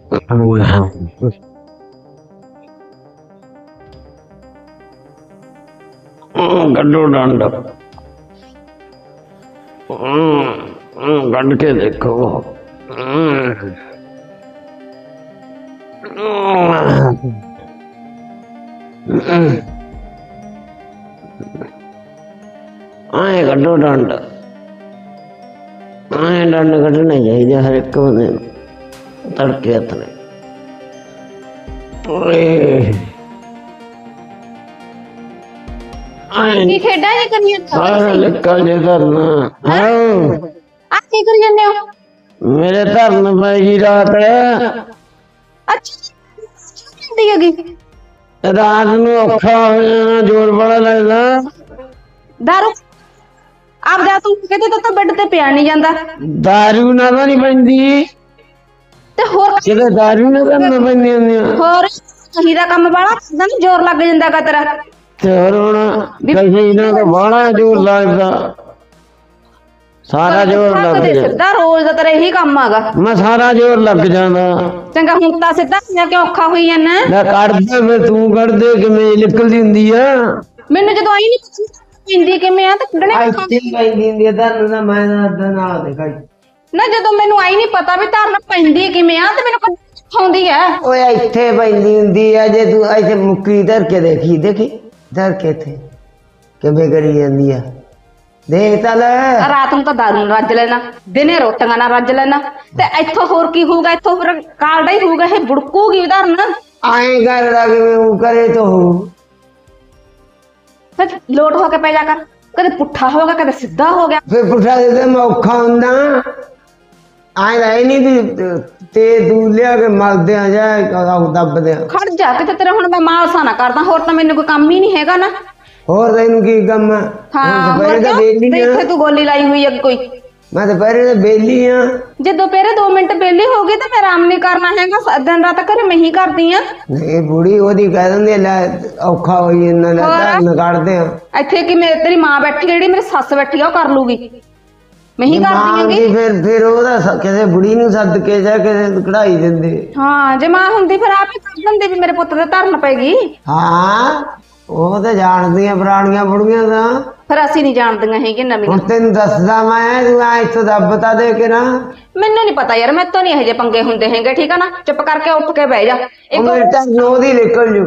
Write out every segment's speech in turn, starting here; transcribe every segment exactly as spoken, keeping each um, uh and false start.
गड्डो डंड गड के देखो। आए गड्डो डंड आए डंड कड्ढने चाहिए हर एक बंदे तड़के हथने। ਕੀ ਖੇਡਾਂ ਜੇ ਕਰੀਆਂ ਸਾਰਾ ਨਿਕਲ ਜੇ ਧਰਨਾ। ਆ ਕੀ ਕਰੀ ਜਾਂਦੇ ਹੋ? ਮੇਰੇ ਧਰਨ ਪੈ ਗਈ ਰਾਤ। ਅੱਛਾ ਹੁੰਦੀ ਹੈਗੀ ਰਾਤ ਨੂੰ ਔਖਾ ਹੋ ਜਾਣਾ, ਜ਼ੋਰ ਬੜਾ ਲੱਗਦਾ। ਦਾਰੂ ਆਪਦਾ ਤੂੰ ਕਿਤੇ ਤਾਂ ਬੈੱਡ ਤੇ ਪਿਆ ਨਹੀਂ ਜਾਂਦਾ। ਦਾਰੂ ਨਾ ਤਾਂ ਨਹੀਂ ਪੈਂਦੀ ਤੇ ਹੋਰ ਕਿਤੇ ਦਾਰੂ ਨਾ ਤਾਂ ਪੈਂਦੀ ਹੁੰਦੀ ਹੋਰ ਕਹੀ ਦਾ ਕੰਮ ਵਾਲਾ ਨਾ ਜ਼ੋਰ ਲੱਗ ਜਾਂਦਾ ਗਾ ਤੇਰਾ। ਤੇ ਹੋਰ ਹੁਣ ਕਹੀ ਇਹਨਾਂ ਦਾ ਬਾਹਲਾ ਜ਼ੋਰ ਲੱਗਦਾ, ਸਾਰਾ ਜ਼ੋਰ ਲੱਗ ਕਦੇ ਜਾਂਦਾ। ਸਿੱਧਾ ਰੋਜ਼ ਦਾ ਤੇਰਾ ਇਹੀ ਕੰਮ ਹੈਗਾ। ਮੈਂ ਸਾਰਾ ਜ਼ੋਰ ਲੱਗ ਜਾਂਦਾ। ਚੰਗਾ ਹੁਣ ਤਾਂ ਸਿੱਧਾ ਕਿਉਂ ਔਖਾ ਹੋਈ ਜਾਂਦਾ? ਮੈਂ ਕੱਢਦੇ ਫਿਰ ਤੂੰ ਕੱਢਦੇ ਕਿਵੇਂ ਨਿਕਲਦੀ ਹੁੰਦੀ ਆ। ਮੈਨੂੰ ਜਦੋਂ ਆਈ ਨਹੀਂ ਪਿੰਦੀ ਕਿਵੇਂ ਆ ਤਾਂ ਕੱਢਣੇ ਪੈਂਦੀ ਹੁੰਦੀ ਆ ਧਰਨ ਦਾ। ਮੈਂ ਨਾ ਦੇਖਾਈ ਨਾ ਜਦੋਂ ਮੈਨੂੰ ਆਈ ਨਹੀਂ ਪਤਾ ਵੀ ਧਰਨ ਪੈਂਦੀ ਕਿਵੇਂ ਆ ਤੇ ਮੈਨੂੰ ਖਾਉਂਦੀ ਆ। ਓਏ ਇੱਥੇ ਪੈਂਦੀ ਹੁੰਦੀ ਆ, ਜੇ ਤੂੰ ਇੱਥੇ ਮੁੱਕੀ ਧਰ ਕੇ ਦੇਖੀ ਦੇਖੀ ਧਰ ਕੇ ਇੱਥੇ ਕਿਵੇਂ ਕਰੀ ਜਾਂਦੀ ਆ, ਦੇਖ ਤਾਂ ਲੈ। ਰਾਤ ਨੂੰ ਤਾਂ ਦਾਰੂ ਨਾਲ ਰੱਜ ਲੈਣਾ, ਦਿਨੇ ਰੋਟੀਆਂ ਨਾਲ ਰੱਜ ਲੈਣਾ, ਤੇ ਇੱਥੋਂ ਹੋਰ ਕੀ ਹੋਊਗਾ? ਇੱਥੋਂ ਫਿਰ ਕਾਲਡਾ ਹੀ ਹੋਊਗਾ, ਇਹ ਬੁੜਕੂਗੀ ਧਰਨ। ਆਏ ਕਰਦਾ ਕਿਵੇਂ ਉਹ ਕਰੇ ਤੋ ਫਿਰ ਲੋਟ ਹੋ ਕੇ ਪੈ ਜਾ ਕਰ, ਕਦੇ ਪੁੱਠਾ ਹੋ ਗਿਆ ਕਦੇ ਸਿੱਧਾ ਹੋ ਗਿਆ। ਫਿਰ ਪੁੱਠਾ ਦੇ ਮੈਂ ਔਖਾ ਹੁੰਦਾ ਆਏ ਰਹਿ ਨਹੀਂ ਵੀ ਤੇ ਦੂਰ ਲਿਆ ਕੇ ਮਲਦੇ ਆ ਜਾ ਦੱਬਦੇ ਆ। ਖੜ ਜਾ ਕਿਤੇ ਤੇਰਾ ਹੁਣ ਮੈਂ ਮਾਲਸਾ ਨਾ ਕਰਦਾ, ਹੋਰ ਤਾਂ ਮੈਨੂੰ ਕੋਈ ਕੰਮ ਹੀ ਨਹੀਂ ਹੈਗਾ ਨਾ। ਹੋਰ ਤੈਨੂੰ ਕੀ ਕੰਮ ਆ? ਹਾਂ ਦੁਪਹਿਰੇ ਤਾਂ ਵਿਹਲੀ ਆ। ਇੱਥੇ ਤੂੰ ਗੋਲੀ ਲਾਈ ਹੋਈ ਹੈ ਕੋਈ। ਮੈਂ ਦੁਪਹਿਰੇ ਤਾਂ ਵਿਹਲੀ ਆ। ਜੇ ਦੁਪਹਿਰੇ ਦੋ ਮਿੰਟ ਵਿਹਲੀ ਹੋ ਗਈ ਤਾਂ ਮੈਂ ਆਰਾਮ ਨਹੀਂ ਕਰਨਾ ਹੈਗਾ, ਦਿਨ ਰਾਤ ਘਰੇ ਮੈਂ ਹੀ ਕਰਦੀ ਆ। ਇਹ ਬੁੜੀ ਉਹਦੀ ਕਹਿ ਦਿੰਦੀ ਲੈ ਔਖਾ ਹੋਈ ਇਹਨਾਂ ਦਾ ਧਰਨ ਕੱਢਦੇ ਆ। ਇੱਥੇ ਕਿ ਮੇਰੇ ਤੇਰੀ ਮਾਂ ਬੈਠੀ, ਜਿਹੜੀ ਮੇਰੀ ਸੱਸ ਬੈਠੀ ਆ ਉਹ ਕਰ ਲੂਗੀ, ਮੈਂ ਹੀ ਕਰਦੀ ਆਂਗੀ। ਫਿਰ ਫਿਰ ਉਹਦਾ ਕਿਸੇ ਬੁੜੀ ਨੂੰ ਸੱਦ ਕੇ ਜਾ ਕੇ ਕਢਾਈ ਦਿੰਦੇ। ਹਾਂ ਜੇ ਮਾਂ ਹੁੰਦੀ ਫਿਰ ਆਪ ਹੀ ਕਰ ਦਿੰਦੀ ਵੀ ਮੇਰੇ ਪੁੱਤ ਦੇ ਧਰਨ ਪੈਗੀ। ਹਾਂ ਉਹ ਤਾਂ ਜਾਣਦੀਆਂ ਪੁਰਾਣੀਆਂ ਬੁੜੀਆਂ ਦਾ, ਫਿਰ ਅਸੀਂ ਨਹੀਂ ਜਾਣਦੀਆਂ ਹੈਗੀਆਂ ਨਵੀਆਂ। ਹੁਣ ਤੈਨੂੰ ਦੱਸਦਾ ਮੈਂ, ਤੂੰ ਆ ਇੱਥੋਂ ਦੱਬਤਾ ਦੇ ਕੇ ਨਾ। ਮੈਨੂੰ ਨਹੀਂ ਪਤਾ ਯਾਰ, ਮੈਂ ਤੋਂ ਨਹੀਂ ਇਹੋ ਜਿਹੇ ਪੰਗੇ ਹੁੰਦੇ ਹੈਗੇ, ਠੀਕ ਆ ਨਾ। ਚੁੱਪ ਕਰਕੇ ਉੱਠ ਕੇ ਬਹਿ ਜਾ। ਇੱਕ ਉਹਦੀ ਨਿਕਲ ਜੂ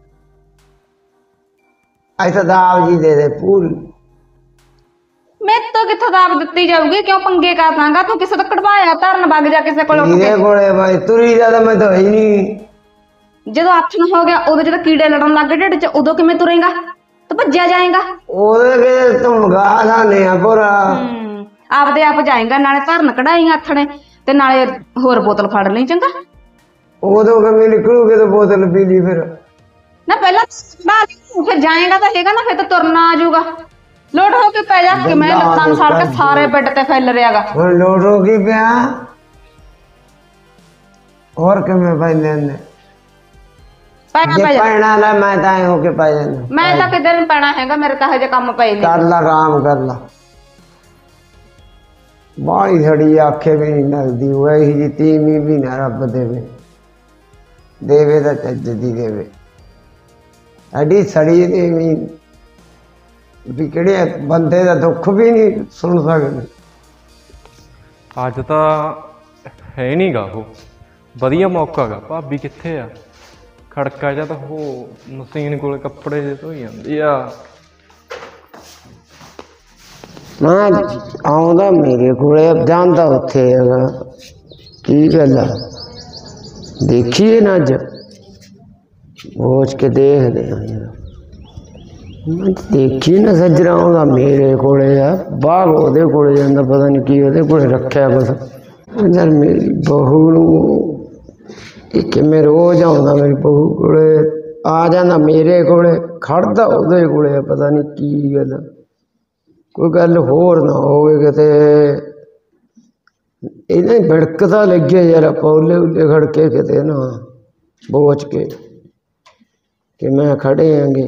ਇੱਥੇ ਦਾਬ ਜੀ ਦੇ ਦੇ ਪੂਰੀ। ਮੈਂ ਤੋਂ ਕਿੱਥੋਂ ਦਾਬ ਦਿੱਤੀ ਜਾਊਗੀ? ਕਿਉਂ ਪੰਗੇ ਕਰਦਾਂਗਾ? ਤੂੰ ਕਿਸੇ ਤੋਂ ਕਢਵਾਇਆ ਧਰਨ ਵਗ ਜਾ ਕਿਸੇ ਕੋਲ ਉੱਠ ਕੇ। ਇਹਦੇ ਕੋਲੇ ਬਾਈ ਤੁਰੀ ਜਾਂਦਾ ਮੈਂ ਤਾਂ ਹੀ ਨਹੀਂ। ਜਦੋਂ ਆਥਣ ਹੋ ਗਿਆ ਉਦੋਂ ਜਦੋਂ ਕੀੜੇ ਲੜਨ ਲੱਗ ਗਏ ਢਿੱਡ 'ਚ, ਉਦੋਂ ਕਿਵੇਂ ਤੁਰੇਗਾ? ਤੂੰ ਭੱਜਿਆ ਜਾਏਗਾ। ਉਹਦੇ ਕੇ ਤੂੰ ਗਾ ਲਾਨੇ ਆ ਪੂਰਾ। ਹੂੰ ਆਪਦੇ ਆਪ ਜਾਏਗਾ, ਨਾਲੇ ਧਰਨ ਕਢਾਏਗਾ ਆਥਣੇ ਤੇ ਨਾਲੇ ਹੋਰ ਬੋਤਲ ਫੜ ਲਈ। ਚੰਗਾ ਉਦੋਂ ਕਿਵੇਂ ਨਿਕਲੂਗੇ ਤੇ ਬੋਤਲ ਪੀ ਲਈ ਫਿਰ। ਨਾ ਪਹਿਲਾਂ ਫਿਰ ਜਾਏਗਾ ਤਾਂ ਹੈਗਾ ਨਾ, ਫਿਰ ਤਾਂ ਤੁਰਨਾ ਆ ਜਾਊਗਾ। ਲੋਟ ਹੋ ਕੇ ਪੈ ਜਾ ਕੇ ਮੈਂ ਲੱਤਾਂ ਨੂੰ ਸੜ ਕੇ ਸਾਰੇ ਬੈੱਡ ਤੇ ਫੈਲ ਰਿਹਾਗਾ। ਹੁਣ ਲੋਟ ਹੋ ਕੇ ਪਿਆ ਹੋਰ ਕਿਵੇਂ ਪੈਂਦੇ ਨੇ? ਪੈਣਾ ਜੇ ਪੈ ਜਾ ਪੈਣਾ ਲੈ ਮੈਂ ਤਾਂ ਐਂ ਹੋ ਕੇ ਪੈ ਜਾਂਦਾ। ਮੈਂ ਤਾਂ ਕਿਤੇ ਨਹੀਂ ਪੈਣਾ ਹੈਗਾ, ਮੇਰੇ ਤਾਂ ਹਜੇ ਕੰਮ ਪਏ ਨੇ। ਕਰ ਲਾ ਆਰਾਮ ਕਰ ਲਾ। ਬਾਹਲੀ ਛੜੀ ਆਖੇ ਵੀ ਨਹੀਂ ਲੱਗਦੀ, ਉਹ ਇਹੀ ਜੀ ਤੀਵੀਂ ਵੀ ਨਾ ਰੱਬ ਦੇਵੇ, ਦੇਵੇ ਤਾਂ ਚੱਜ ਦੀ ਦੇਵੇ। ਐਡੀ ਸੜੀ ਦੇਵੀਂ ਵੀ ਕਿਹੜੇ ਬੰਦੇ ਦਾ ਦੁੱਖ ਵੀ ਨਹੀਂ ਸੁਣ ਸਕਦੇ। ਅੱਜ ਤਾਂ ਹੈ ਨੀ ਗਾ ਉਹ ਵਧੀਆ ਮੌਕਾ ਗਾ। ਭਾਬੀ ਕਿੱਥੇ ਆ? ਖੜਕਾ ਜਾਂ ਤਾਂ ਉਹ ਮਸ਼ੀਨ ਕੋਲ ਕੱਪੜੇ ਜੇ ਧੋਈ ਜਾਂਦੀ ਆ। ਮੈਂ ਆਉਂਦਾ ਮੇਰੇ ਕੋਲੇ ਜਾਂਦਾ ਉੱਥੇ ਹੈਗਾ। ਕੀ ਗੱਲ ਆ ਦੇਖੀਏ ਨਾ ਅੱਜ ਪਹੁੰਚ ਕੇ ਦੇਖਦੇ ਆ ਯਾਰ। ਦੇਖੀ ਨਾ ਸੱਜਰਾ ਆਉਂਦਾ ਮੇਰੇ ਕੋਲੇ ਆ, ਬਾਹਰ ਉਹਦੇ ਕੋਲੇ ਜਾਂਦਾ, ਪਤਾ ਨਹੀਂ ਕੀ ਉਹਦੇ ਕੋਲੇ ਰੱਖਿਆ ਕੁਛ। ਯਾਰ ਮੇਰੀ ਬਹੂ ਨੂੰ ਇਹ ਕਿਵੇਂ ਰੋਜ਼ ਆਉਂਦਾ ਮੇਰੀ ਬਹੂ ਕੋਲੇ, ਆ ਜਾਂਦਾ ਮੇਰੇ ਕੋਲੇ, ਖੜਦਾ ਉਹਦੇ ਕੋਲੇ ਆ। ਪਤਾ ਨਹੀਂ ਕੀ ਗੱਲ, ਕੋਈ ਗੱਲ ਹੋਰ ਨਾ ਹੋਵੇ ਕਿਤੇ। ਇਹਨੇ ਭੜਕਦਾ ਲੱਗਿਆ ਯਾਰ, ਆਪਾਂ ਉੱਲੇ ਉੱਲੇ ਖੜਕੇ ਕਿਤੇ ਨਾ ਬੋਚ ਕੇ ਕਿ ਮੈਂ ਖੜੇ ਆਂਗੇ।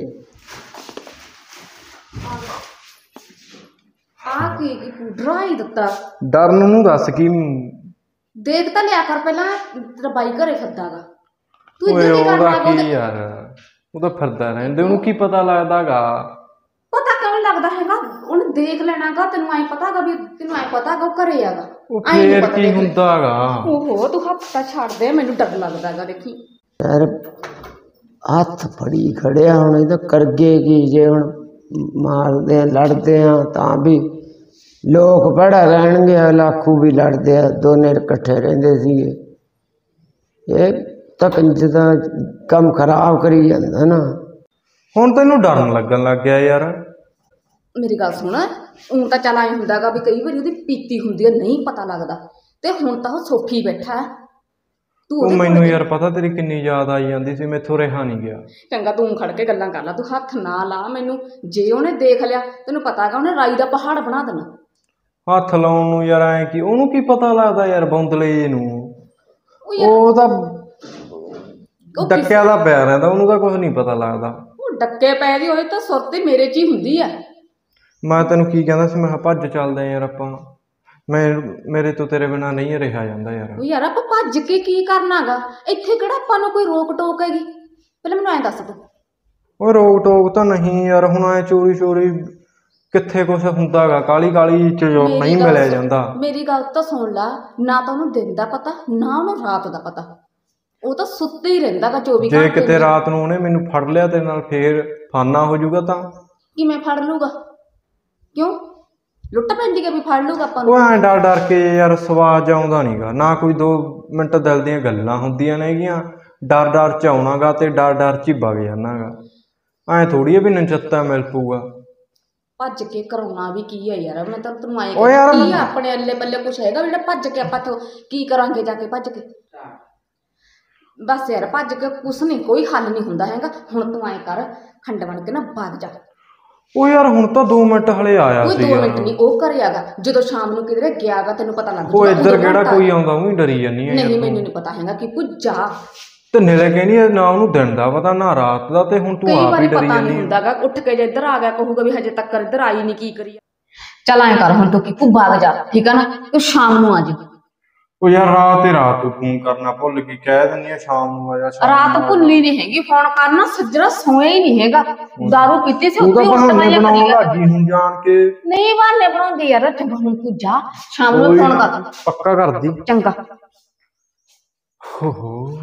ਆ ਕੀ ਕੀ ਡਰਾਈ ਦਿੱਤਾ? ਡਰਨ ਨੂੰ ਦੱਸ ਕੀ ਦੇਖ ਤਾਂ ਲਿਆ ਕਰ ਪਹਿਲਾਂ, ਤੇਰਾ ਬਾਈ ਘਰੇ ਫਿਰਦਾਗਾ, ਤੂੰ ਓਏ ਇੱਧਰ ਕੀ ਉਹਦਾ ਕਰਨਾ ਕੀ ਯਾਰ, ਉਹ ਤਾਂ ਫਿਰਦਾ ਰਹਿੰਦੇ, ਉਹਨੂੰ ਕੀ ਪਤਾ ਲੱਗਦਾਗਾ। ਪਤਾ ਕਿਉਂ ਨੀ ਲੱਗਦਾ ਹੈਗਾ, ਉਹਨੇ ਦੇਖ ਲੈਣਾਗਾ, ਤੈਨੂੰ ਐ ਪਤਾਗਾ ਵੀ ਤੈਨੂੰ ਐ ਪਤਾਗਾ ਉਹ ਘਰੇ ਆਗਾ। ਉਹ ਫੇਰ ਕੀ ਹੁੰਦਾਗਾ। ਓਹੋ ਤੂੰ ਹੱਥ ਤਾਂ ਛੱਡ ਦੇ, ਮੈਨੂੰ ਡਰ ਲੱਗਦਾਗਾ। ਦੇਖੀ ਯਾਰ ਹੱਥ ਫੜੀ ਖੜਿਆ, ਹੁਣ ਇਹ ਤਾਂ ਕਰਗੇ ਕੀ, ਜੇ ਹੁਣ ਮਾਰਦੇ ਆ ਲੜਦੇ ਆ ਤਾਂ ਵੀ ਲੋਕ ਪੜਾ ਰਹਿਣਗੇ, ਲਾਖੂ ਵੀ ਲੜਦੇ ਆ, ਦੋਨੇ ਇਕੱਠੇ ਰਹਿੰਦੇ ਸੀਗੇ। ਇਹ ਤਾਂ ਕੰਜ ਦਾ ਕੰਮ ਖਰਾਬ ਕਰੀ ਜਾਂਦਾ ਨਾ। ਹੁਣ ਤੈਨੂੰ ਡਰਨ ਲੱਗਣ ਲੱਗ ਗਿਆ ਯਾਰ। ਮੇਰੀ ਗੱਲ ਸੁਣ, ਊਂ ਤਾਂ ਚੱਲ ਆਏ ਹੁੰਦਾਗਾ ਵੀ ਕਈ ਵਾਰੀ ਉਹਦੀ ਪੀਤੀ ਹੁੰਦੀ ਹੈ, ਨਹੀਂ ਪਤਾ ਲੱਗਦਾ, ਤੇ ਹੁਣ ਤਾਂ ਉਹ ਸੌਖੀ ਬੈਠਾ ਹੈ। ਤੂੰ ਉਹ ਉਹਦੇ ਮੈਨੂੰ ਕੋਲ ਯਾਰ ਪਤਾ ਤੇਰੀ ਕਿੰਨੀ ਯਾਦ ਆਈ ਜਾਂਦੀ ਸੀ, ਮੈਥੋਂ ਰਿਹਾ ਨਹੀਂ ਗਿਆ। ਚੰਗਾ ਤੂੰ ਖੜ ਕੇ ਗੱਲਾਂ ਕਰ ਲਾ, ਤੂੰ ਹੱਥ ਨਾ ਲਾ ਮੈਨੂੰ। ਜੇ ਉਹਨੇ ਦੇਖ ਲਿਆ, ਤੈਨੂੰ ਪਤਾਗਾ ਉਹਨੇ ਰਾਈ ਦਾ ਪਹਾੜ ਬਣਾ ਦੇਣਾ। ਹੱਥ ਲਾਉਣ ਨੂੰ ਯਾਰ ਐ ਕੀ, ਉਹਨੂੰ ਕੀ ਪਤਾ ਲੱਗਦਾ ਯਾਰ ਬੌਂਦਲੇ ਜੇ ਨੂੰ। ਉਹ ਯਾਰ ਉਹ ਤਾਂ ਉਹ ਡੱਕਿਆ ਦਾ ਪਿਆ ਰਹਿੰਦਾ, ਉਹਨੂੰ ਤਾਂ ਕੁਝ ਨਹੀਂ ਪਤਾ ਲੱਗਦਾ। ਉਹ ਡੱਕੇ ਪੈ ਦੀ ਹੋਏ ਤਾਂ ਸੁਰਤੀ ਮੇਰੇ 'ਚ ਹੀ ਹੁੰਦੀ ਆ। ਮੈਂ ਤੈਨੂੰ ਕੀ ਕਹਿੰਦਾ ਸੀ, ਮੈਂ ਕਿਹਾ ਭੱਜ ਚੱਲਦੇ ਯਾਰ ਆਪਾਂ, ਮੈਂ ਮੇਰੇ ਤੋਂ ਤੇਰੇ ਬਿਨਾ ਨਹੀਂ ਰਿਹਾ ਜਾਂਦਾ ਯਾਰ। ਉਹ ਯਾਰ ਆਪਾਂ ਭੱਜ ਕੇ ਕੀ ਕਰਨਾਗਾ, ਇੱਥੇ ਕਿਹੜਾ ਆਪਾਂ ਨੂੰ ਕੋਈ ਰੋਕ ਟੋਕ ਹੈਗੀ, ਪਹਿਲਾਂ ਮੈਨੂੰ ਐਂ ਦੱਸ ਤੂੰ। ਉਹ ਰੋਕ ਟੋਕ ਤਾਂ ਨਹੀਂ ਯਾਰ, ਹੁਣ ਐ ਚੋਰੀ ਚੋਰੀ ਕਿੱਥੇ ਕੁਛ ਹੁੰਦਾਗਾ, ਕਾਲੀ ਕਾਲੀ ਚ ਜੋ ਨਹੀਂ ਮਿਲਿਆ ਜਾਂਦਾ। ਮੇਰੀ ਗੱਲ ਤਾਂ ਸੁਣ ਲਾ, ਨਾ ਤਾਂ ਉਹਨੂੰ ਦਿਨ ਦਾ ਪਤਾ, ਨਾ ਉਹਨੂੰ ਰਾਤ ਦਾ ਪਤਾ, ਉਹ ਤਾਂ ਸੁੱਤੇ ਹੀ ਰਹਿੰਦਾਗਾ ਚੌਵੀ ਘੰਟੇ। ਜੇ ਕਿਤੇ ਰਾਤ ਨੂੰ ਉਹਨੇ ਮੈਨੂੰ ਫੜ ਲਿਆ ਤੇਰੇ ਨਾਲ, ਫੇਰ ਫਾਨਾ ਹੋ ਜਾਊਗਾ। ਤਾਂ ਕਿਵੇਂ ਫੜ ਲੂਗਾ, ਕਿਉਂ ਲੁੱਟ ਪੈਂਦੀ ਕਿ ਵੀ ਫੜ ਲੂਗਾ ਆਪਾਂ ਨੂੰ। ਉਹ ਐਂ ਡਰ ਡਰ ਕੇ ਯਾਰ ਸਵਾਦ ਆਉਂਦਾ ਨਹੀਂਗਾ ਨਾ, ਕੋਈ ਦੋ ਮਿੰਟ ਦਿਲ ਦੀਆਂ ਗੱਲਾਂ ਹੁੰਦੀਆਂ ਨੇਗੀਆਂ, ਡਰ ਡਰ ਚ ਆਉਣਾਗਾ ਤੇ ਡਰ ਡਰ ਚ ਹੀ ਵਗ ਜਾਣਾਗਾ। ਐਂ ਥੋੜੀ ਆ ਵੀ ਨਚੱਤਾ ਮਿਲ ਪਊਗਾ। ਭੱਜ ਕੇ ਕਰਾਉਣਾ ਵੀ ਕੀ ਹੈ ਯਾਰ, ਮੈਂ ਤਾਂ ਤੈਨੂੰ ਆਏ ਓ ਯਾਰ ਕੀ ਆ ਆਪਣੇ ਅੱਲੇ ਪੱਲੇ ਕੁਛ ਹੈਗਾ ਜਿਹੜਾ ਭੱਜ ਕੇ ਆਪਾਂ ਤੋਂ ਕੀ ਕਰਾਂਗੇ ਜਾ ਕੇ ਭੱਜ ਕੇ। ਬਸ ਯਾਰ ਭੱਜ ਕੇ ਕੁਛ ਨਹੀਂ, ਕੋਈ ਹੱਲ ਨਹੀਂ ਹੁੰਦਾ ਹੈਗਾ। ਹੁਣ ਤੂੰ ਐਂ ਕਰ, ਖੰਡ ਬਣ ਕੇ ਨਾ ਭੱਜ ਜਾ। ਉਹ ਯਾਰ ਹੁਣ ਤਾਂ ਦੋ ਮਿੰਟ ਹਲੇ ਆਇਆ ਕੋਈ ਸੀ ਦੋ ਮਿੰਟ ਨਹੀਂ, ਉਹ ਘਰੇ ਆਗਾ, ਜਦੋਂ ਸ਼ਾਮ ਨੂੰ ਕਿਧਰੇ ਗਿਆਗਾ ਤੈਨੂੰ ਪਤਾ ਲੱਗ ਉਹ ਇੱਧਰ ਕਿਹੜਾ ਕੋਈ ਆਉਂਦਾ, ਉਹੀ ਡਰੀ ਜਾਨੀ ਆ। ਨਹੀਂ ਮੈਨੂੰ ਨਹੀਂ ਪਤਾ ਹੈਗਾ ਕਿ ਪੁੱਜਾ ਤੇ ਨੇਲੇ ਕਹਿੰਦੀ ਨਾ ਉਹਨੂੰ ਦਿਨ ਦਾ ਪਤਾ ਨਾ ਰਾਤ ਦਾ, ਤੇ ਹੁਣ ਤੂੰ ਕਈ ਆਪ ਵਾਰੀ ਹੀ ਡਰੀ ਪਤਾ ਨਹੀਂ ਜਾਨੀ। ਹੁੰਦਾਗਾ, ਉੱਠ ਕੇ ਜੇ ਇੱਧਰ ਆ ਗਿਆ ਕਹੂਗਾ ਵੀ ਹਜੇ ਤੱਕ ਇੱਧਰ ਆਈ ਨਹੀਂ, ਕੀ ਕਰੀ। ਚੱਲ ਐਂ ਕਰ ਹੁਣ ਤੂੰ ਕਿ ਭੁੱਬਾ ਆ ਜਾ, ਠੀਕ ਆ ਨਾ, ਤੂੰ ਸ਼ਾਮ ਨੂੰ ਆ ਜਾ। ਉਹ ਯਾਰ ਰਾਤ ਤੇ ਰਾਤ ਤੂੰ ਫੋਨ ਕਰਨਾ ਭੁੱਲ ਗਈ, ਕਹਿ ਦਿੰਦੀ ਆ ਸ਼ਾਮ ਨੂੰ ਆ ਜਾ। ਰਾਤ ਭੁੱਲੀ ਨਹੀਂ ਹੈਗੀ, ਫੋਨ ਕਰਨਾ, ਸੱਜਣਾ ਸੋਇਆ ਹੀ ਨਹੀਂ ਹੈਗਾ, ਦਾਰੂ ਪੀਤੀ ਸੀ ਉੱਤੇ ਬਹਾਨੇ ਬਣਾਉਣ ਲੱਗੀ ਹੁਣ ਜਾਣ ਕੇ। ਨਹੀਂ ਬਹਾਨੇ ਬਣਾਉਂਦੀ ਯਾਰ, ਚੰਗਾ ਹੁਣ ਤੂੰ ਜਾ, ਸ਼ਾਮ ਨੂੰ ਫੋਨ ਕਰ ਦੂੰ। ਪੱਕਾ ਕਰਦੀ ਚੰਗਾ। ਹੋ ਹੋ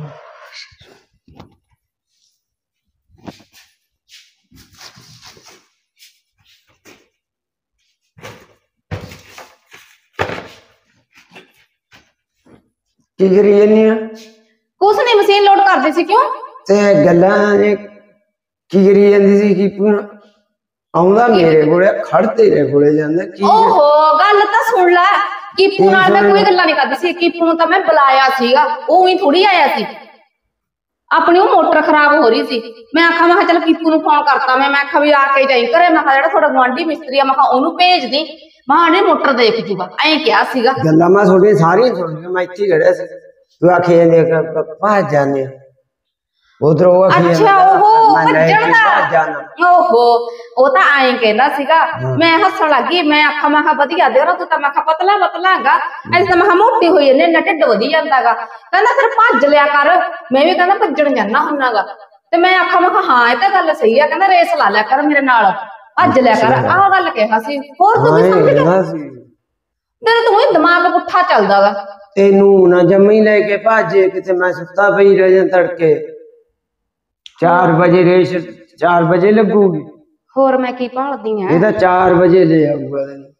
ਕੀ ਕਰੀ ਜਾਂਦੀ ਆ? ਕੁਛ ਨਹੀਂ, ਮਸ਼ੀਨ ਲੋਡ ਕਰਦੇ ਸੀ। ਕਿਉਂ ਤੇ ਗੱਲਾਂ ਇਹ ਕੀ ਕਰੀ ਜਾਂਦੀ ਸੀ? ਕੀ ਪੂਰਾ ਆਉਂਦਾ ਮੇਰੇ ਕੋਲੇ, ਖੜ ਤੇਰੇ ਕੋਲੇ ਜਾਂਦਾ ਕੀ? ਓਹੋ ਗੱਲ ਤਾਂ ਸੁਣ ਲੈ, ਕੀਪੂ ਨਾਲ ਮੈਂ ਕੋਈ ਗੱਲਾਂ ਨਹੀਂ ਕਰਦੀ ਸੀ। ਕੀਪੂ ਨੂੰ ਤਾਂ ਮੈਂ ਬੁਲਾਇਆ ਸੀਗਾ, ਉਹ ਹੀ ਥੋੜੀ ਆਇਆ ਸੀ। ਆਪਣੀ ਉਹ ਮੋਟਰ ਖਰਾਬ ਹੋ ਰਹੀ ਸੀ, ਮੈਂ ਆਖਾਂ ਮੈਂ ਕਿਹਾ ਚੱਲ ਕੀਪੂ ਨੂੰ ਫੋਨ ਕਰਤਾ, ਮੈਂ ਮੈਂ ਆਖਾਂ ਵੀ ਆ ਕੇ ਜਾਈ ਘਰੇ, ਮੈਂ ਕਿਹਾ ਜਿਹੜਾ ਤੁਹਾਡਾ ਗੁਆਂਢੀ ਮਿਸਤਰੀ ਆ, ਮੈਂ ਕਿਹਾ ਉਹਨੂੰ ਭੇਜ ਦੀ, ਮੈਂ ਨੇ ਮੋਟਰ ਦੇਖ ਜੂਗਾ, ਐਂ ਕਿਹਾ ਸੀਗਾ। ਗੱਲਾਂ ਮੈਂ ਤੁਹਾਡੀਆਂ ਸਾਰੀਆਂ ਸੁਣੀਆਂ, ਮੈਂ ਇੱਥੇ ਖੜਿਆ ਸੀ, ਤੂੰ ਆਖੇ ਜਾਂਦੇ ਭੱਜ ਜਾਂਦੇ ਉਧਰੋਂ। ਅੱਛਾ ਉਹ ਭੱਜਣ ਦਾ, ਓਹੋ ਉਹ ਤਾਂ ਐਂ ਕਹਿੰਦਾ ਸੀਗਾ। ਮੈਂ ਹੱਸਣ ਲੱਗੀ, ਮੈਂ ਆਖਾਂ ਮੈਂ ਕਿਹਾ ਵਧੀਆ ਦੇ, ਤੂੰ ਤਾਂ ਮੈਂ ਕਿਹਾ ਪਤਲਾ ਪਤਲਾਗਾ, ਐਂ ਤਾਂ ਮੈਂ ਕਿਹਾ ਮੋਟੀ ਹੋਈ ਜਾਂਦੀ, ਇੰਨਾ ਢਿੱਡ ਵਧੀ ਜਾਂਦਾਗਾ। ਕਹਿੰਦਾ ਫਿਰ ਭੱਜ ਲਿਆ ਕਰ, ਮੈਂ ਵੀ ਕਹਿੰਦਾ ਭੱਜਣ ਜਾਂਦਾ ਹੁੰਨਾਗਾ। ਤੇ ਮੈਂ ਆਖਾਂ ਮੈਂ ਕਿਹਾ ਹਾਂ ਇਹ ਤਾਂ ਗੱਲ ਸਹੀ ਆ, ਕਹਿੰਦਾ ਰੇਸ ਲਾ ਲਿਆ ਕਰ ਮੇਰੇ ਨਾਲ, ਭੱਜ ਲਿਆ ਕਰ, ਆਹ ਗੱਲ ਕਿਹਾ ਸੀ। ਹੋਰ ਤੂੰ ਵੀ ਸਮਝ ਤੇਰੇ ਤੂੰ ਹੀ ਦਿਮਾਗ ਪੁੱਠਾ ਚੱਲਦਾਗਾ। ਤੈਨੂੰ ਨਾ ਜੰਮੀ ਲੈ ਕੇ ਭਾਜੇ ਕਿਤੇ, ਮੈਂ ਸੁੱਤਾ ਪਈ ਰਹਿ ਜਾਂ ਤੜਕੇ ਚਾਰ ਵਜੇ ਰੇਸ ਚਾਰ ਵਜੇ ਲੱਗੂਗੀ। ਹੋਰ ਮੈਂ ਕੀ ਭਾਲਦੀ ਆ, ਇਹ ਤਾਂ ਚਾਰ ਵਜੇ ਲੈ ਆਊਗਾ ਤੈਨੂੰ।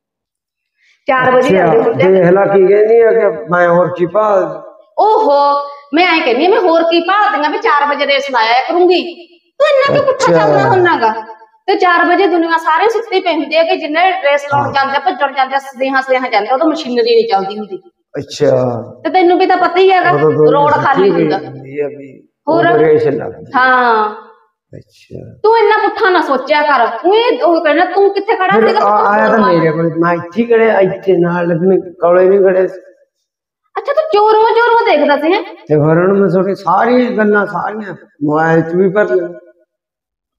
ਚਾਰ ਵਜੇ ਜਾਂਦੇ ਹੁੰਦੇ। ਦੇਖ ਲਾ ਕੀ ਕਹਿੰਦੀ ਆ ਕਿ ਮੈਂ ਹੋਰ ਕੀ ਭਾਲ। ਓਹੋ ਮੈਂ ਐਂ ਕਹਿੰਦੀ ਆ, ਮੈਂ ਹੋਰ ਕੀ ਭਾਲਦੀ ਆ ਵੀ ਚਾਰ ਵਜੇ ਰੇਸ ਲਾਇਆ ਕਰੂੰਗੀ। ਤੂੰ ਇੰਨਾ ਕਿ ਪੁੱਠਾ ਚੱਲਦਾ ਹੁੰਨਾਗਾ। ਤੇ ਚਾਰ ਵਜੇ ਦੁਨੀਆ ਸਾਰੇ ਸੁੱਤੀ ਪਈ ਹੁੰਦੀ ਹੈ ਕਿ ਜਿੰਨੇ ਰੇਸ ਲਾਉਣ ਜਾਂਦੇ, ਭੱਜਣ ਜਾਂਦੇ, ਸਦੇਹਾਂ ਸਦੇਹਾਂ ਜਾਂਦੇ, ਉਦੋਂ ਮਸ਼ੀਨਰੀ ਨਹੀਂ ਚੱਲਦੀ ਹੁੰਦੀ। ਅੱਛਾ ਤੇ ਤੈਨੂੰ ਵੀ ਤਾਂ ਪਤਾ ਹੀ ਹੈਗਾ, ਰੋਡ ਖਾਲੀ ਹੁੰਦਾ। ਹੋਰ ਹਾਂ, ਅੱਛਾ ਤੂੰ ਇੰਨਾ ਪੁੱਠਾ ਨਾ ਸੋਚਿਆ ਕਰ। ਤੂੰ ਇਹ ਉਹ ਕਹਿਣਾ ਤੂੰ ਕਿੱਥੇ ਖੜਾ ਸੀਗਾ? ਆਇਆ ਤਾਂ ਮੇਰੇ ਕੋਲ, ਮੈਂ ਇੱਥੇ ਖੜਿਆ, ਇੱਥੇ ਨਾਲ ਕੋਲੇ ਨਹੀਂ ਖੜੇ। ਅੱਛਾ ਤੂੰ ਚੋਰੋਂ ਚੋਰੋਂ ਦੇਖਦਾ ਸੀ? ਹੈ ਤੇ ਫਿਰ ਹੁਣ ਮੈਂ ਤੁਹਾਡੀ ਸਾਰੀਆਂ ਗੱਲਾਂ ਸਾਰੀਆਂ ਮੋਬਾਈਲ 'ਚ ਵੀ ਭਰ ਲਿਆ।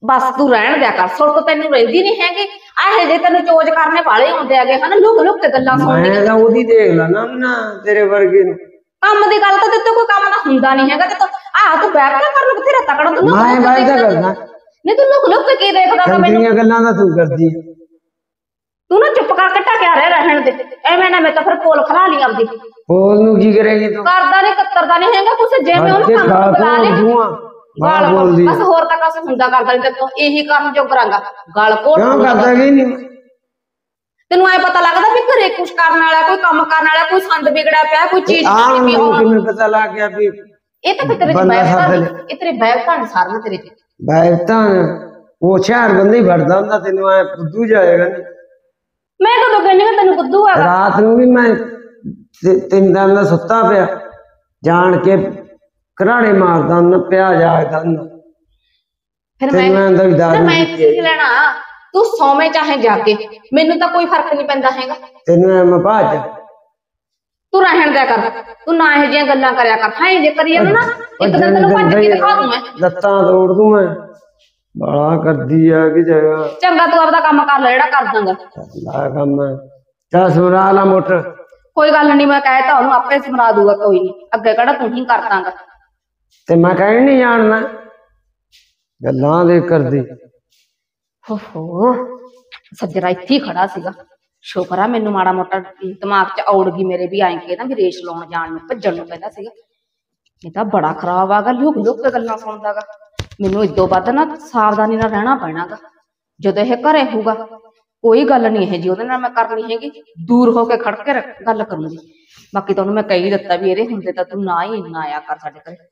ਬਸ ਤੂੰ ਰਹਿਣ ਦਿਆ ਕਰ, ਸੁਰਤ ਤੈਨੂੰ ਰਹਿੰਦੀ ਨਹੀਂ ਹੈਗੀ। ਆਹੇ ਜੇ ਤੈਨੂੰ ਚੋਜ ਕਰਨੇ ਵਾਲੇ ਆਉਂਦੇ ਆਗੇ ਹਨ, ਲੁਕ ਲੁਕ ਕੇ ਗੱਲਾਂ ਸੁਣਨੀ। ਮੈਂ ਤਾਂ ਉਹਦੀ ਦੇਖ ਲੈਣਾ ਨਾ ਤੇਰੇ ਵਰਗੇ ਨੂੰ। ਕੰਮ ਦੀ ਗੱਲ ਤਾਂ ਤੇ ਕੋਈ ਕੰਮ ਤਾਂ ਹੁੰਦਾ ਨਹੀਂ ਹੈਗਾ, ਤੇ ਤੂੰ ਆਹ ਤੂੰ ਬੈਠ ਕੇ ਕਰਨ ਬਥੇਰਾ ਤਕੜਾ ਤੂੰ। ਮੈਂ ਬਾਈ ਤਾਂ ਕਰਦਾ ਨਹੀਂ ਤੂੰ ਲੁਕ ਲੁਕ ਕੇ ਕੀ ਦੇਖਦਾ ਗਾ ਮੈਨੂੰ? ਚੰਗੀਆਂ ਗੱਲਾਂ ਤਾਂ ਤੂੰ ਕਰਦੀ। ਤੂੰ ਨਾ ਚੁੱਪ ਕਰਕੇ ਟਕਿਆ ਰਹਿ ਰਹਿਣ ਦੇ, ਐਵੇਂ ਨਾ ਮੈਂ ਤਾਂ ਫਿਰ ਪੋਲ ਖਲਾ ਲਈ ਆਪਦੀ। ਹੋਰ ਨੂੰ ਕੀ ਕਰੇਗੀ ਤੂੰ? ਕਰਦਾ ਨਹੀਂ ਕੱਤਰਦਾ ਨਹੀਂ ਹੈਗਾ ਕੁਛ, ਜਿਵੇਂ ਉਹਨੂੰ ਕੰਮ ਤੋਂ ਬੁਲਾ ਲੈ ਗਾਲ ਬੋਲਦੀ ਬਸ, ਹੋਰ ਤਾਂ ਕੁਛ ਹੁੰਦਾ ਕਰਦਾ ਨਹੀਂ। ਤੂੰ ਇਹੀ ਕੰਮ ਜੋ ਕਰਾਂਗਾ, ਗਲ ਕੋਟ ਕਿਉਂ ਕਰਦਾ ਕੀ ਨਹੀਂ? ਤੈਨੂੰ ਐ ਪਤਾ ਲੱਗਦਾ ਵੀ ਘਰੇ ਕੁਛ ਕਰਨ ਵਾਲਾ, ਕੋਈ ਕੰਮ ਕਰਨ ਵਾਲਾ, ਕੋਈ ਸੰਦ ਵਿਗੜਿਆ ਪਿਆ, ਕੋਈ ਚੀਜ਼ ਆਹ ਮੈਨੂੰ ਕਿਵੇਂ ਪਤਾ ਲੱਗ ਗਿਆ ਵੀ ਇਹ ਤਾਂ ਤੇਰੇ ਚ ਬੈਠਾ ਇਹ ਤੇਰੇ ਬੈਠਾ ਨਹੀਂ ਸਾਰੀਆਂ ਤੇਰੇ ਚ। ਬੈਠਾ ਉਹ ਸ਼ਹਿਰ ਬੰਦੇ ਹੀ ਵੜਦਾ ਹੁੰਦਾ, ਤੈਨੂੰ ਐ ਬੁੱਧੂ ਜਾਏਗਾ ਨਹੀਂ। ਮੈਂ ਕਦੋਂ ਕਹਿੰਦੀ ਹਾਂ ਤੈਨੂੰ ਬੁੱਧੂ ਹੈਗਾ? ਰਾਤ ਨੂੰ ਵੀ ਮੈਂ ਤਿੰਨ ਦਿਨ ਦਾ ਸੁੱਤਾ ਪਿਆ, ਜਾਣ ਕੇ ਘਰਾੜੇ ਮਾਰਦਾ ਹੁੰਦਾ, ਪਿਆ ਜਾਗਦਾ ਹੁੰਦਾ। ਫਿਰ ਮੈਂ ਮੈਂ ਕੀ ਲੈਣਾ? ਤੂੰ ਸੌਵੇਂ ਚਾਹੇ ਜਾਗੇ, ਮੈਨੂੰ ਤਾਂ ਕੋਈ ਫਰਕ ਨਹੀਂ ਪੈਂਦਾ ਹੈਗਾ। ਤੈਨੂੰ ਐ ਮੈਂ ਭਾਜ ਤੂੰ ਰਹਿਣ ਦਿਆ ਕਰ, ਤੂੰ ਨਾ ਇਹੋ ਜਿਹੀਆਂ ਗੱਲਾਂ ਕਰਿਆ ਕਰ। ਹਾਂ ਜੇ ਕਰੀਏ ਨਾ ਇੱਕ ਦਿਨ ਤੈਨੂੰ ਭੱਜ ਕੇ ਦਿਖਾ ਦੂੰ ਮੈਂ, ਲੱਤਾਂ ਤੋੜ ਦੂੰ ਮੈਂ। ਬੜਾ ਕਰਦੀ ਆ ਕਿ ਜਗਾ। ਚੰਗਾ ਤੂੰ ਆਪਦਾ ਕੰਮ ਕਰ ਲੈ ਜਿਹੜਾ ਕਰ ਦਾਂਗਾ। ਲਾ ਕੰਮ ਚਾ ਸਮਰਾ ਲਾ ਮੋਟਰ। ਕੋਈ ਗੱਲ ਨਹੀਂ, ਮੈਂ ਕਹਿਤਾ ਉਹਨੂੰ ਆਪੇ ਸਮਰਾ ਦੂਗਾ, ਕੋਈ ਨਹੀਂ। ਅੱਗੇ ਕਿਹੜਾ ਤੂੰ ਹੀ ਕਰ ਦਾਂਗਾ। ਤੇ ਮੈਂ ਕਹਿਣ ਨਹੀਂ ਜਾਣਦਾ, ਗੱਲਾਂ ਦੇ ਕਰਦੀ। ਓਹੋ ਸੱਜਰਾ ਇੱਥੇ ਹੀ ਖੜਾ ਸੀਗਾ, ਸ਼ੁਕਰ ਆ ਮੈਨੂੰ ਮਾੜਾ ਮੋਟਾ ਦਿਮਾਗ 'ਚ ਔੜ ਗਈ ਮੇਰੇ ਵੀ ਆਏ ਕੇ ਨਾ ਵੀ ਰੇਸ ਲਾਉਣ ਜਾਣ ਨੂੰ, ਭੱਜਣ ਨੂੰ ਕਹਿੰਦਾ ਸੀਗਾ। ਇਹ ਤਾਂ ਬੜਾ ਖਰਾਬ ਆਗਾ, ਲੁਕ ਲੁਕ ਕੇ ਗੱਲਾਂ ਸੁਣਦਾਗਾ। ਮੈਨੂੰ ਇਦੋਂ ਵੱਧ ਨਾ ਸਾਵਧਾਨੀ ਨਾਲ ਰਹਿਣਾ ਪੈਣਾਗਾ। ਜਦੋਂ ਇਹ ਘਰੇ ਹੋਊਗਾ ਕੋਈ ਗੱਲ ਨਹੀਂ ਇਹ ਜੀ ਉਹਦੇ ਨਾਲ ਮੈਂ ਕਰਨੀ ਹੈਗੀ, ਦੂਰ ਹੋ ਕੇ ਖੜ ਕੇ ਗੱਲ ਕਰੂੰਗੀ। ਬਾਕੀ ਤੁਹਾਨੂੰ ਮੈਂ ਕਹੀ ਦਿੱਤਾ ਵੀ ਇਹਦੇ ਹੁੰਦੇ ਤਾਂ ਤੂੰ ਨਾ ਹੀ ਇੰਨਾ ਆਇਆ ਕਰ ਸਾਡੇ ਘਰੇ।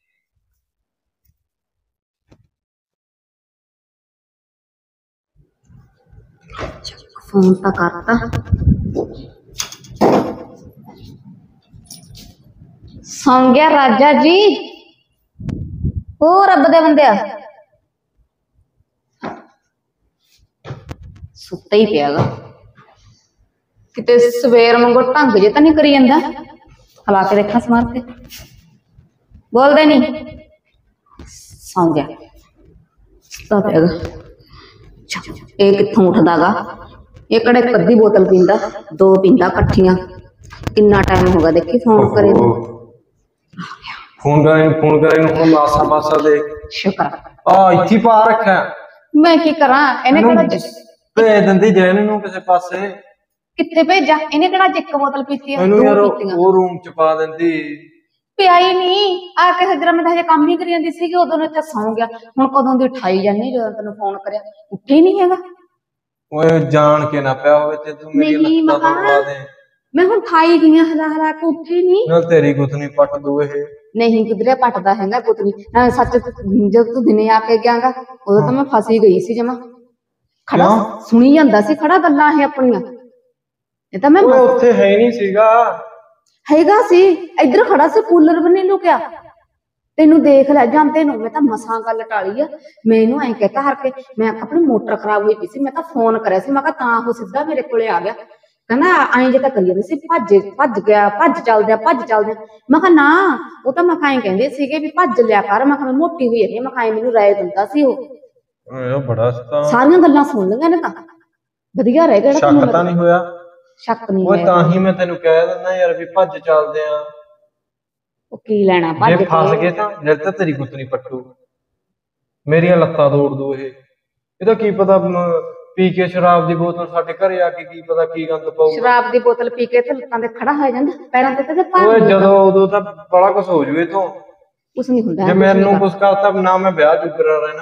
ਫੋਨ ਤਾਂ ਕਰਤਾ, ਸੌਂ ਗਿਆ ਰਾਜਾ ਜੀ। ਉਹ ਰੱਬ ਦੇ ਬੰਦਿਆ ਸੁੱਤਾ ਹੀ ਪਿਆਗਾ, ਕਿਤੇ ਸਵੇਰ ਵਾਂਗੂ ਢੰਗ ਜੇ ਤਾਂ ਨਹੀਂ ਕਰੀ ਜਾਂਦਾ। ਹਲਾ ਕੇ ਦੇਖਾਂ ਸਮਾਰ ਕੇ, ਬੋਲਦੇ ਨਹੀਂ। ਸੌਂ ਗਿਆ, ਸੁੱਤਾ ਪਿਆਗਾ। ਇਹ ਕਿੱਥੋਂ ਉੱਠਦਾਗਾ? ਇਹ ਕਿਹੜੇ ਇੱਕ ਅੱਧੀ ਬੋਤਲ ਪੀਂਦਾ, ਦੋ ਪੀਂਦਾ ਇਕੱਠੀਆਂ। ਕਿੰਨਾ ਟਾਈਮ ਹੋ ਗਿਆ ਦੇਖੀ ਫੋਨ ਕਰੇ ਨੂੰ। ਫੋਨ ਕਰੇ ਫੋਨ ਕਰੇ ਨੂੰ ਹੁਣ ਮਾਸਾ ਮਾਸਾ ਦੇ। ਸ਼ੁਕਰ ਆ ਇੱਥੇ ਪਾ ਰੱਖਿਆ। ਮੈਂ ਕੀ ਕਰਾਂ? ਇਹਨੇ ਕਿਹੜਾ ਭੇਜ ਦਿੰਦੀ ਜੈਨ ਨੂੰ ਕਿਸੇ ਪਾਸੇ। ਕਿੱਥੇ ਭੇਜਾ? ਇਹਨੇ ਕਿਹੜਾ ਇੱਕ ਬੋਤਲ ਪੀਤੀ ਆ? ਮੈਨੂੰ ਯਾਰ ਉਹ ਰੂਮ ਚ ਪਾ ਦਿੰਦੀ। ਪਿਆਈ ਨਹੀਂ ਆ ਕੇ ਹਜਰਾ, ਮੈਂ ਤਾਂ ਹਜੇ ਕੰਮ ਹੀ ਕਰੀ ਜਾਂਦੀ ਸੀਗੀ, ਉਦੋਂ ਨੂੰ ਇੱਥੇ ਸੌਂ ਗਿਆ। ਹੁਣ ਕਦੋਂ ਦੀ ਉਠਾਈ ਜਾਂਦੀ, ਜਦੋਂ ਤੈਨੂੰ ਫੋਨ ਕਰਿਆ ਉੱਠੇ ਨਹੀਂ ਹੈਗਾ। ਓਏ ਜਾਣ ਕੇ ਨਾ ਪਿਆ ਹੋਵੇ ਤੇ ਤੂੰ ਮੇਰੀ ਲੱਤਾਂ ਤੋੜਵਾ ਦੇ। ਮੈਂ ਹੁਣ ਖਾਈ ਗਈਆਂ ਹਲਾ ਹਲਾ ਕੇ, ਉੱਠੇ ਨਹੀਂ। ਨਾ ਤੇਰੀ ਗੁੱਤਨੀ ਪੱਟ ਦੂ ਇਹ। ਨਹੀਂ ਕਿਧਰੇ ਪੱਟਦਾ ਹੈਗਾ ਗੁੱਤਨੀ। ਸੱਚ ਜਦ ਤੂੰ ਦਿਨੇ ਆ ਕੇ ਗਿਆਗਾ ਉਦੋਂ ਤਾਂ ਮੈਂ ਫਸੀ ਗਈ ਸੀ ਜਮਾ। ਖੜਾ ਸੁਣੀ ਜਾਂਦਾ ਸੀ, ਖੜਾ ਗੱਲਾਂ ਇਹ ਆਪਣੀਆਂ। ਇਹ ਤਾਂ ਮੈਂ ਉੱਥੇ ਹੈ ਨਹੀਂ ਸੀਗਾ। ਹੈਗਾ ਸੀ, ਇੱਧਰ ਖੜਾ ਸੀ, ਕੂਲਰ ਵੀ ਨਹੀਂ ਲੁਕਿਆ। ਤੈਨੂੰ ਦੇਖ ਲੈ ਜਾਂਦੇ ਨੂੰ, ਮੈਂ ਤਾਂ ਮਸਾਂ ਗੱਲ ਟਾਲੀ ਆ। ਮੈਂ ਇਹਨੂੰ ਐਂ ਕਹਿਤਾ ਹਰ ਕੇ, ਮੈਂ ਆਪਣੀ ਮੋਟਰ ਖਰਾਬ ਹੋਈ ਪਈ ਸੀ, ਮੈਂ ਤਾਂ ਫੋਨ ਕਰਿਆ ਸੀ। ਮੈਂ ਕਿਹਾ ਤਾਂ ਉਹ ਸਿੱਧਾ ਮੇਰੇ ਕੋਲੇ ਆ ਗਿਆ। ਕਹਿੰਦਾ ਐਂ ਜੇ ਤਾਂ ਕਰੀ ਜਾਂਦੇ ਸੀ, ਭੱਜ ਭੱਜ ਗਿਆ, ਭੱਜ ਚੱਲਦੇ ਆ, ਭੱਜ ਚੱਲਦੇ ਆ। ਮੈਂ ਕਿਹਾ ਨਾ, ਉਹ ਤਾਂ ਮੈਂ ਖਾਏ ਕਹਿੰਦੇ ਸੀਗੇ ਵੀ ਭੱਜ ਲਿਆ ਕਰ। ਮੈਂ ਕਿਹਾ ਮੈਂ ਮੋਟੀ ਹੋਈ ਹੈ, ਮੈਂ ਖਾਏ ਮੈਨੂੰ ਰਾਏ ਦਿੰਦਾ ਸੀ ਉਹ। ਬੜਾ ਸਾਰੀਆਂ ਗੱਲਾਂ ਸੁਣ ਲਈਆਂ ਨੇ ਤਾਂ ਵਧੀਆ ਰਹਿ ਗਿਆ। ਸ਼ੱਕ ਤਾਂ ਨਹੀਂ ਹੋਇਆ? ਸ਼ੱਕ ਨਹੀਂ ਹੋਇਆ। ਤਾਂ ਹੀ ਮੈਂ ਤੈਨੂੰ ਕਹਿ ਦਿੰਦਾ ਯਾਰ ਵੀ ਭੱਜ ਚੱਲਦੇ ਆ। ਉਹ ਕੀ ਲੈਣਾ ਭੱਜ ਜੇ ਫਸ ਗਏ ਤਾਂ ਜਦ ਤੱਕ ਤੇਰੀ ਗੁੱਤਨੀ ਪੱਟੂ, ਮੇਰੀਆਂ ਲੱਤਾਂ ਤੋੜ ਦੂ ਇਹ। ਇਹਦਾ ਕੀ ਪਤਾ ਪੀ ਕੇ ਸ਼ਰਾਬ ਦੀ ਬੋਤਲ ਸਾਡੇ ਘਰੇ ਆ ਕੇ ਕੀ ਪਤਾ ਕੀ ਗੰਦ ਪਾਊ। ਸ਼ਰਾਬ ਦੀ ਬੋਤਲ ਪੀ ਕੇ ਤੇ ਲੱਤਾਂ ਤੇ ਖੜਾ ਹੋ ਜਾਂਦਾ, ਪੈਰਾਂ ਤੇ ਤੇ ਪਾ। ਓਏ ਜਦੋਂ ਉਦੋਂ ਤਾਂ ਬੜਾ ਕੁਝ ਹੋ ਜੂਏ ਤੋਂ। ਕੁਛ ਨਹੀਂ ਹੁੰਦਾ। ਜੇ ਮੈਨੂੰ ਕੁਛ ਕਰਤਾ ਨਾ ਮੈਂ ਵਿਆਹ ਜੁਗਰਾ ਰਹਿਣਾ,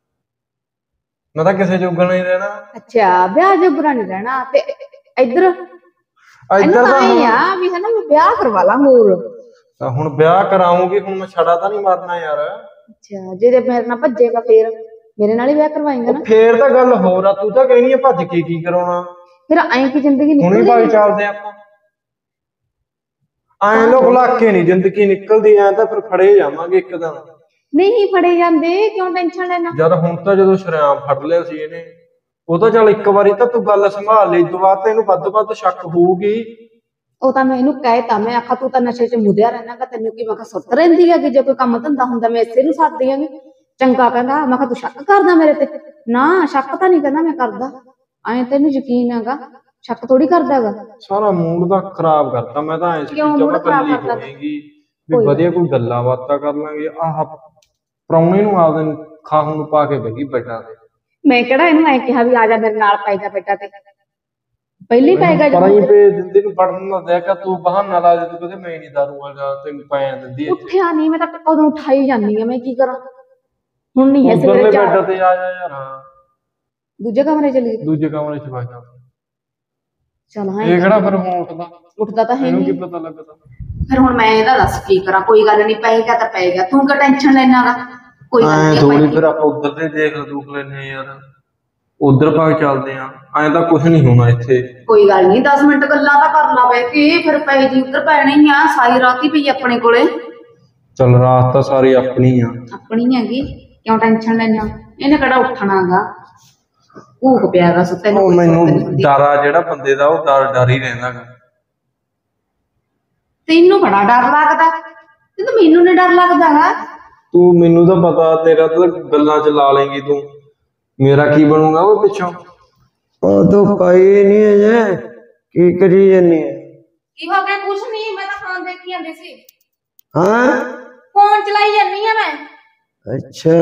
ਮੈਂ ਤਾਂ ਕਿਸੇ ਜੋਗਾ ਨਹੀਂ ਰਹਿਣਾ। ਅੱਛਾ ਵਿਆਹ ਜੋਗਰਾ ਨਹੀਂ ਰਹਿਣਾ। ਤੇ ਇੱਧਰ ਇੱਧਰ ਤਾਂ ਹੀ ਆ ਵੀ ਹਨਾ ਮੈਂ ਵਿਆਹ ਕਰਵਾ ਲਾਂ ਹੋਰ। ਹੁਣ ਵਿਆਹ ਕਰਾਉਂਗੀ, ਹੁਣ ਮੈਂ ਛੜਾ ਤਾਂ ਨਹੀਂ ਮਾਰਨਾ ਯਾਰ। ਅੱਛਾ ਜੇ ਮੇਰੇ ਨਾਲ ਭੱਜੇਗਾ ਫੇਰ ਮੇਰੇ ਨਾਲ ਹੀ ਵਿਆਹ ਕਰਵਾਏਗਾ ਨਾ? ਫੇਰ ਤਾਂ ਗੱਲ ਹੋਰ ਆ। ਤੂੰ ਤਾਂ ਕਹਿਣੀ ਆ ਭੱਜ ਕੇ ਕੀ ਕਰਾਉਣਾ। ਫਿਰ ਐਂ ਕੀ ਜ਼ਿੰਦਗੀ ਨਿਕਲਦੀ? ਹੁਣੇ ਭਾਈ ਚੱਲਦੇ ਆਪਾਂ। ਐਂ ਲੋਕ ਲੱਕੇ ਨਹੀਂ ਜ਼ਿੰਦਗੀ ਨਿਕਲਦੀ, ਐ ਤਾਂ ਫਿਰ ਫੜੇ ਜਾਵਾਂਗੇ ਇੱਕ ਦਿਨ। ਨਹੀਂ ਫੜੇ ਜਾਂਦੇ, ਕਿਉਂ ਟੈਨਸ਼ਨ ਲੈਣਾ? ਜਦ ਹੁਣ ਤਾਂ ਜਦੋਂ ਸ਼ਰਿਆਮ ਫੜ ਲਿਆ ਸੀ ਇਹਨੇ, ਉਹ ਤਾਂ ਚੱਲ ਇੱਕ ਵਾਰੀ ਤਾਂ ਤੂੰ ਗੱਲ ਸੰਭਾਲ ਲਈ, ਤੋਂ ਬਾਅਦ ਤੈਨੂੰ ਵੱਧ ਵੱਧ ਸ਼ੱਕ ਹੋਊਗੀ। ਉਹ ਤਾਂ ਮੈਂ ਇਹਨੂੰ ਕਹਿਤਾ, ਮੈਂ ਆਖਾ ਤੂੰ ਤਾਂ ਨਸ਼ੇ 'ਚ ਮੁੱਦਿਆ ਰਹਿਣਾ ਗਾ, ਤੈਨੂੰ ਕੀ ਮੈਂ ਕਿਹਾ ਸੁੱਤ ਰਹਿੰਦੀ ਹੈ ਕਿ ਜੇ ਕੋਈ ਕੰਮ ਧੰਦਾ ਹੁੰਦਾ ਮੈਂ ਇਸੇ ਨੂੰ ਸਾਥਦੀ ਆਂਗੀ। ਚੰਗਾ ਕਹਿੰਦਾ। ਮੈਂ ਕਿਹਾ ਤੂੰ ਸ਼ੱਕ ਕਰਦਾ ਮੇਰੇ ਤੇ? ਨਾ ਸ਼ੱਕ ਤਾਂ ਨਹੀਂ ਕਹਿੰਦਾ ਮੈਂ ਕਰਦਾ, ਐਂ ਤੈਨੂੰ ਯਕੀਨ ਹੈਗਾ, ਸ਼ੱਕ ਥੋੜੀ ਕਰਦਾ ਹੈਗਾ। ਸਾਰਾ ਮੂਡ ਦਾ ਖਰਾਬ ਕਰਤਾ ਮੈਂ ਤਾਂ। ਐ ਸੀ ਕਿਉਂ ਜਮਾ mood ਖਰਾਬ ਕੱਲੀ ਕਰਤਾ? ਹੋਏਗੀ ਵੀ ਵਧੀਆ ਕੋਈ ਗੱਲਾਂ ਬਾਤਾਂ ਕਰ ਲਾਂਗੇ। ਆਹ ਪ੍ਰਾਹੁਣੇ ਨੂੰ ਆਪਦੇ ਨੂੰ ਖਾਹੂ ਨੂੰ ਪਾ ਕੇ ਬੈਠੀ ਬੈਠਾ ਤੇ ਮੈਂ ਕਿਹੜਾ ਇਹਨੂੰ ਐ ਕਿਹਾ ਵੀ ਆ ਜਾ ਮੇਰੇ ਨਾਲ ਪੈ ਜਾ ਬੇਟਾ, ਤੇ ਪਹਿਲੀ ਪੈਗਾ ਪਰ ਹੀ ਪੇ ਦਿੰਦੇ ਨੂੰ ਪੜਨ ਨਾ ਦਿਆ ਕਿ ਤੂੰ ਬਹਾਨਾ ਲਾ ਦੇ, ਤੂੰ ਕਹਿੰਦੇ ਮੈਂ ਨਹੀਂ ਦਾਰੂ ਵਾਲਾ ਤੈਨੂੰ ਪਾਇਆ ਦਿੰਦੀ ਇੱਥੇ। ਉੱਠਿਆ ਨਹੀਂ, ਮੈਂ ਤਾਂ ਕਦੋਂ ਉਠਾਈ ਜਾਂਦੀ ਆ, ਮੈਂ ਕੀ ਕਰਾਂ ਹੁਣ? ਨਹੀਂ ਹੈ ਉਧਰਲੇ ਸਵੇਰੇ ਬੈੱਡ ਚਾਰ ਤੇ ਆ ਜਾ ਯਾਰ, ਦੂਜੇ ਕਮਰੇ ਚਲੀ ਗਈ। ਦੂਜੇ ਕਮਰੇ ਚ ਵਗ ਜਾ। ਚਲ ਹਾਂ ਇਹ ਕਿਹੜਾ ਫਿਰ ਹੁਣ ਉੱਠਦਾ ਉੱਠਦਾ ਤਾਂ ਹੈ ਇਹਨੂੰ ਕੀ ਨਹੀਂ। ਪਤਾ ਲੱਗਦਾ। ਫਿਰ ਹੁਣ ਮੈਂ ਇਹਦਾ ਦੱਸ ਕੀ ਕਰਾਂ? ਕੋਈ ਗੱਲ ਨਹੀਂ, ਪਏਗਾ ਤਾਂ ਪਏਗਾ, ਤੂੰ ਕਿਉਂ ਟੈਨਸ਼ਨ ਲੈਣਾਗਾ? ਕੋਈ ਗੱਲ ਐ ਨਹੀਂ ਥੋੜੀ ਫਿਰ ਆਪਾਂ ਉਧਰ ਤੇ ਦੇਖ ਦੂਖ ਲੈਨੇ ਯਾਰ, ਉਧਰ ਭਾਗ ਚੱਲਦੇ ਆ। ਐਂ ਤਾਂ ਕੁਝ ਨਹੀਂ ਹੋਣਾ ਇੱਥੇ। ਕੋਈ ਗੱਲ ਨਹੀਂ, ਦਸ ਮਿੰਟ ਗੱਲਾਂ ਤਾਂ ਕਰ ਲਾ ਬੈ ਕੇ, ਫਿਰ ਪੈ ਜੀ ਉੱਧਰ ਪੈਣੀ ਆ। ਸਾਰੀ ਰਾਤ ਹੀ ਪਈ ਆਪਣੇ ਕੋਲੇ। ਚੱਲ ਰਾਤ ਤਾਂ ਸਾਰੀ ਆਪਣੀ ਆ। ਆਪਣੀ ਹੈਗੀ, ਕਿਉਂ ਟੈਨਸ਼ਨ ਲੈਣਾ? ਇਹਨੇ ਕਿਹੜਾ ਉੱਠਣਾਗਾ, ਭੂਖ ਪਿਆਗਾ ਸੁੱਤੇ ਨੂੰ। ਉਹ ਮੈਨੂੰ ਡਰ ਆ ਜਿਹੜਾ ਬੰਦੇ ਦਾ, ਉਹ ਡਰ ਡਰ ਹੀ ਰਹਿੰਦਾ ਗਾ। ਤੈਨੂੰ ਬੜਾ ਡਰ ਲੱਗਦਾ, ਤੇ ਮੈਨੂੰ ਨੀ ਡਰ ਲੱਗਦਾਗਾ। ਤੂੰ ਮੈਨੂੰ ਤਾਂ ਪਤਾ, ਤੇਰਾ ਤਾਂ ਗੱਲਾਂ ਚ ਲਾ ਲੇਂਗੀ ਤੂੰ, ਮੇਰਾ ਕੀ ਬਣੂਗਾ ਉਹ ਪਿੱਛੋਂ। ਉਹ ਤਾਂ ਪਾਈ ਨਹੀਂ ਅਜੇ, ਕੀ ਕਰੀ ਜਾਨੀ ਹੈ? ਕੀ ਹੋ ਗਿਆ? ਕੁਛ ਨਹੀਂ, ਮੈਂ ਤਾਂ ਫੋਨ ਦੇਖੀ ਜਾਂਦੀ ਸੀ। ਹਾਂ ਫੋਨ ਚਲਾਈ ਜਾਂਦੀ ਆ ਮੈਂ। ਅੱਛਾ,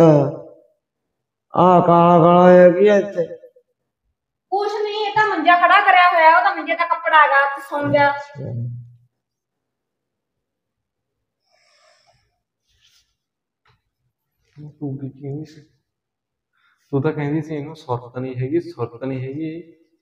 ਆ ਕਾਲਾ ਕਾਲਾ ਹੈ ਕੀ ਹੈ ਇੱਥੇ? ਕੁਛ ਨਹੀਂ, ਇਹ ਤਾਂ ਮੰਜਾ ਖੜਾ ਕਰਿਆ ਹੋਇਆ, ਉਹਦਾ ਮੰਜੇ ਦਾ ਕੱਪੜਾ ਹੈਗਾ, ਤੇ ਸੌਂ ਜਾ। ਤੂੰ ਕੀ ਕਹਿੰਦੀ ਸੀ? ਤੂੰ ਤਾਂ ਕਹਿੰਦੀ ਸੀ ਇਹਨੂੰ ਸੁਰਤ ਨਹੀਂ ਹੈਗੀ, ਸੁਰਤ ਨਹੀਂ ਹੈਗੀ।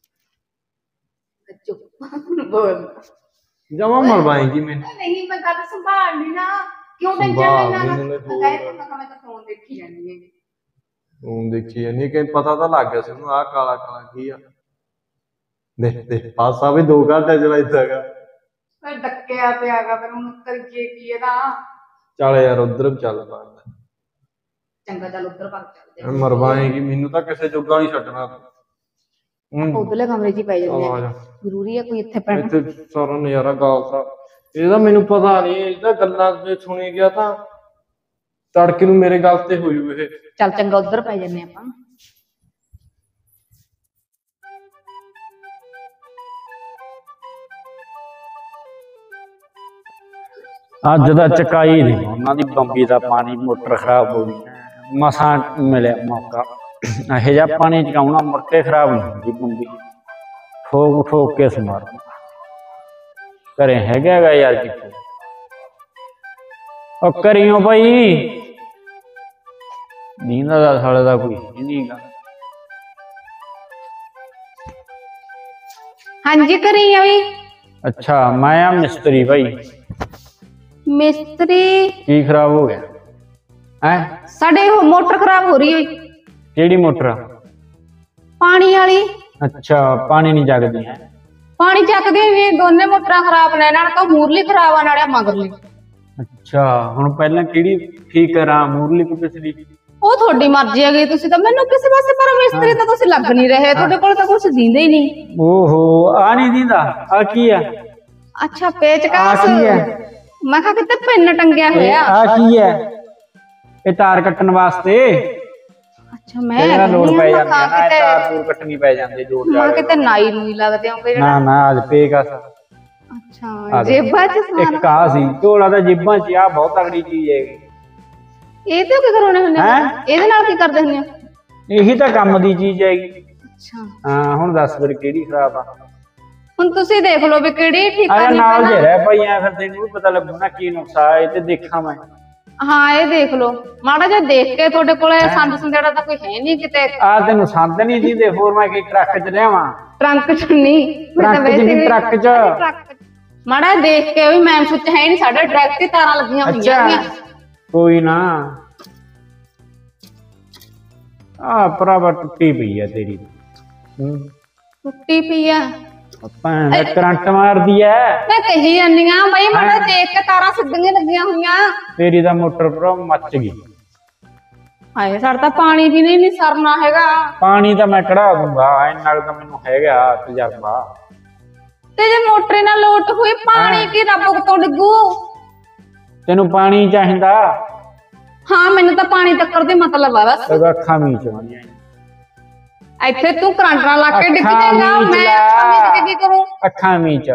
ਚੁੱਪ ਬੋਲ। ਜਮਾ ਮਰਵਾਏਗੀ ਮੈਨੂੰ। ਨਹੀਂ, ਮੈਂ ਗੱਲ ਸੰਭਾਲਣੀ ਨਾ, ਕਿਉਂ ਟੈਨਸ਼ਨ ਲੈਣਾ? ਮੈਂ ਕਹਿੰਦਾ ਮੈਂ ਤਾਂ ਫੋਨ ਦੇਖੀ ਜਾਂਦੀ ਹੈ। ਫੋਨ ਦੇਖੀ ਜਾਂਦੀ ਕਿ ਪਤਾ ਤਾਂ ਲੱਗ ਗਿਆ ਸੀ ਉਹਨੂੰ ਆਹ ਕਾਲਾ ਕਾਲਾ ਕੀ ਆ। ਦੇਖ ਦੇਖ ਪਾਸਾ ਵੀ ਦੋ ਘੰਟੇ ਚਲਾਈਦਾਗਾ। ਫਿਰ ਡੱਕਿਆ ਪਿਆਗਾ, ਫਿਰ ਹੁਣ ਕਰੀਏ ਕੀ ਇਹਦਾ? ਚੱਲ ਯਾਰ ਉਧਰ ਚੱਲ ਬਾਹਰ। ਚੰਗਾ ਚੱਲ ਉੱਧਰ ਭੱਜ ਚੱਲਦੇ। ਮਰਵਾਏਗੀ ਮੈਨੂੰ ਤਾਂ, ਕਿਸੇ ਜੋਗਾ ਨਹੀਂ ਛੱਡਣਾ। ਉਧਰਲੇ ਕਮਰੇ 'ਚ ਹੀ ਪੈ ਜਾਂਦੇ ਆ ਜਾ। ਜ਼ਰੂਰੀ ਹੈ ਕੋਈ ਇੱਥੇ ਪੈਣਾ? ਇੱਥੇ ਸਾਰਾ ਨਜ਼ਾਰਾ ਗਾਲਤਾ। ਇਹਦਾ ਮੈਨੂੰ ਪਤਾ ਨਹੀਂ, ਇਹਦਾ ਗੱਲਾਂ ਜੇ ਸੁਣੀ ਗਿਆ ਤਾਂ ਤੜਕੇ ਨੂੰ ਮੇਰੇ ਗੱਲ ਤੇ ਹੋਈ ਇਹ। ਚੱਲ ਚੰਗਾ ਉੱਧਰ ਪੈ ਜਾਂਦੇ ਆਪਾਂ। ਅੱਜ ਦਾ ਚਕਾਈ ਨਹੀਂ ਉਹਨਾਂ ਦੀ ਬੰਬੀ ਦਾ ਪਾਣੀ, ਮੋਟਰ ਖਰਾਬ ਹੋ ਗਈ, ਮਸਾਂ ਮਿਲਿਆ ਮੌਕਾ। ਇਹੋ ਜਿਹਾ ਪਾਣੀ ਚਕਾਉਣਾ ਮੁੜ ਕੇ ਖਰਾਬ ਨਹੀਂ ਹੁੰਦੀ ਬੰਬੀ, ਠੋਕ ਠੋਕ ਕੇ ਸਮਾਰ। ਘਰੇ ਹੈਗਾ ਗਾ ਯਾਰ ਕਿੱਥੇ? ਉਹ ਕਰੀਓ ਭਾਈ, ਨੀਂਦਾ ਦਾ ਸਾਲੇ ਦਾ ਕੋਈ ਨਹੀਂ ਗਾ। ਹਾਂਜੀ ਕਰੀ ਆ ਵੀ। ਅੱਛਾ, ਮੈਂ ਆ ਮਿਸਤਰੀ ਭਾਈ। ਮਿਸਤਰੀ? ਕੀ ਖਰਾਬ ਹੋ ਗਿਆ ਹੈ? ਸਾਡੇ ਉਹ ਮੋਟਰ ਖਰਾਬ ਹੋ ਰਹੀ ਹੈ। ਕਿਹੜੀ ਮੋਟਰ? ਪਾਣੀ ਵਾਲੀ। ਅੱਛਾ, ਪਾਣੀ ਨਹੀਂ ਜਗਦੀ ਹੈ? ਪਾਣੀ ਚੱਕਦੇ ਵੀ ਦੋਨੇ ਮੋਟਰਾਂ ਖਰਾਬ ਨੇ, ਨਾਲ ਤਾਂ ਮੂਰਲੀ ਖਰਾਬ ਆ ਨਾਲੇ ਮਗਰਲੀ। ਅੱਛਾ, ਹੁਣ ਪਹਿਲਾਂ ਕਿਹੜੀ ਠੀਕ ਕਰਾਂ, ਮੂਰਲੀ ਕਿ ਪਿਛਲੀ? ਉਹ ਤੁਹਾਡੀ ਮਰਜ਼ੀ ਹੈਗੀ, ਤੁਸੀਂ ਤਾਂ ਮੈਨੂੰ ਕਿਸੇ ਪਾਸੇ, ਪਰ ਮਿਸਤਰੀ ਤਾਂ ਤੁਸੀਂ ਲੱਗ ਨਹੀਂ ਰਹੇ, ਤੁਹਾਡੇ ਕੋਲ ਤਾਂ ਕੁਝ ਦਿੰਦੇ ਹੀ ਨਹੀਂ। ਓਹੋ, ਆ ਨਹੀਂ ਦਿੰਦਾ? ਆ ਕੀ ਆ? ਅੱਛਾ, ਪੇਚਕਸ। ਆ ਕੀ ਹੈ? ਮੈਂ ਕਿਹਾ ਕਿਤੇ ਪਿੰਨ ਟੰਗਿਆ ਹੋਇਆ। ਆ ਕੀ ਹੈ? ਇਹ ਤਾਰ ਕੱਟਣ ਵਾਸਤੇ। ਅੱਛਾ, ਮੈਂ ਇਹਨਾਂ ਲੋੜ ਪੈ ਜਾਂਦੀ ਹੈ ਨਾ, ਇਹ ਤਾਰ ਤੂਰ ਕੱਟਣੀ ਪੈ ਜਾਂਦੀ ਜੋੜ ਮੈਂ ਜਾ ਕਿਤੇ ਨਾਈ ਨੂੰ ਹੀ ਲੱਗਦੇ ਹੋ ਕੋਈ। ਨਾ ਨਾ, ਅੱਜ ਪੇਕਸ। ਅੱਛਾ, ਜੇਬਾਂ ਚ ਸਮਾਨ। ਇੱਕ ਆ ਸੀ ਝੋਲਾ ਦਾ ਜੇਬਾਂ ਚ, ਆ ਬਹੁਤ ਤਗੜੀ ਚੀਜ਼ ਹੈਗੀ। ਇਹ ਤੇ ਕੀ ਕਰਾਉਣੇ ਹੁੰਦੇ? ਇਹਦੇ ਨਾਲ ਕੀ ਕਰਦੇ ਹੁੰਦੇ? ਇਹੀ ਤਾਂ ਕੰਮ ਦੀ ਚੀਜ਼ ਹੈਗੀ। ਅੱਛਾ ਹਾਂ, ਹੁਣ ਦੱਸ ਫਿਰ ਕਿਹੜੀ ਖਰਾਬ ਆ? ਹੁਣ ਤੁਸੀਂ ਦੇਖ ਲਓ ਵੀ ਕਿਹੜੀ ਠੀਕ ਆ ਨਾਲ ਜੇ ਰਹਿ ਪਈ ਐ, ਫਿਰ ਤੈਨੂੰ ਵੀ ਪਤਾ ਲੱਗੂ ਨਾ ਕੀ ਨੁਕਸਾ ਹੈ ਤੇ ਦੇਖਾਂ ਮੈਂ। ਹਾਂ, ਇਹ ਦੇਖ ਲਓ ਮਾੜਾ ਜਿਹਾ ਦੇਖ ਕੇ, ਤੁਹਾਡੇ ਕੋਲੇ ਸੰਦ ਸੰਦੇੜਾ ਤਾਂ ਕੋਈ ਹੈ ਨਹੀਂ ਕਿਤੇ? ਆ ਤੈਨੂੰ ਸੰਦ ਨਹੀਂ ਦਿੰਦੇ, ਹੋਰ ਮੈਂ ਕੀ ਟਰੱਕ ਚ ਲਿਆਵਾਂ? ਟਰੰਕ ਚ ਨਹੀਂ, ਟਰੱਕ ਚ ਨਹੀਂ, ਟਰੱਕ ਚ। ਮਾੜਾ ਦੇਖ ਕੇ, ਵੀ ਮੈਂ ਸੁੱਚ ਹੈ ਨਹੀਂ, ਸਾਡੇ ਡਾਇਰੈਕਟ ਹੀ ਤਾਰਾਂ ਲੱਗੀਆਂ ਹੋਈਆਂ। ਕੋਈ ਨਾ, ਆ ਭਰਾਵਾ ਟੁੱਟੀ ਪਈ ਆ ਤੇਰੀ। ਹੂੰ, ਟੁੱਟੀ ਪਈ ਆ? ਭੈਣ ਦਾ ਕਰੰਟ ਮਾਰਦੀ ਐ। ਮੈਂ ਕਹੀ ਜਾਂਦੀ ਆ ਬਈ, ਮਾੜਾ ਦੇਖ ਕੇ, ਤਾਰਾਂ ਸਿੱਧੀਆਂ ਲੱਗੀਆਂ ਹੋਈਆਂ। ਤੇਰੀ ਦਾ ਮੋਟਰ ਭਰਾ ਮੱਚ ਗਈ। ਹਾਏ, ਸਾਡਾ ਤਾਂ ਪਾਣੀ ਵੀ ਨਹੀਂ ਸਰਨਾ ਹੈਗਾ। ਪਾਣੀ ਤਾਂ ਮੈਂ ਕਢਾ ਦੂੰਗਾ, ਇੰਨਾ ਤਾਂ ਮੈਨੂੰ ਹੈਗਾ ਤਜਰਬਾ। ਤੇ ਜੇ ਮੋਟਰ ਨਾਲ ਲੋਟ ਹੋਈ, ਪਾਣੀ ਕੀ ਰੱਬ ਤੋਂ ਡਿੱਗੂ? ਤੈਨੂੰ ਪਾਣੀ ਚਾਹੀਦਾ? ਹਾਂ ਮੈਨੂੰ ਤਾਂ ਪਾਣੀ ਟੱਕਰ ਦੇ ਮਤਲਬ ਆ ਬਸ। ਤੇ ਅੱਖਾਂ ਮੀਚ ਆਉਂਦੀਆਂ ਇੱਥੇ ਤੂੰ ਕਰੰਟ ਨਾਲ ਲਾ ਕੇ ਡਿੱਗ ਅੱਖਾਂ ਜਾਏਗਾ, ਮੀਚ ਮੈਂ ਲੈ। ਅੱਖਾਂ ਮੀਚ ਕੇ ਕੀ ਕਰੂੰ? ਅੱਖਾਂ ਮੀਚ।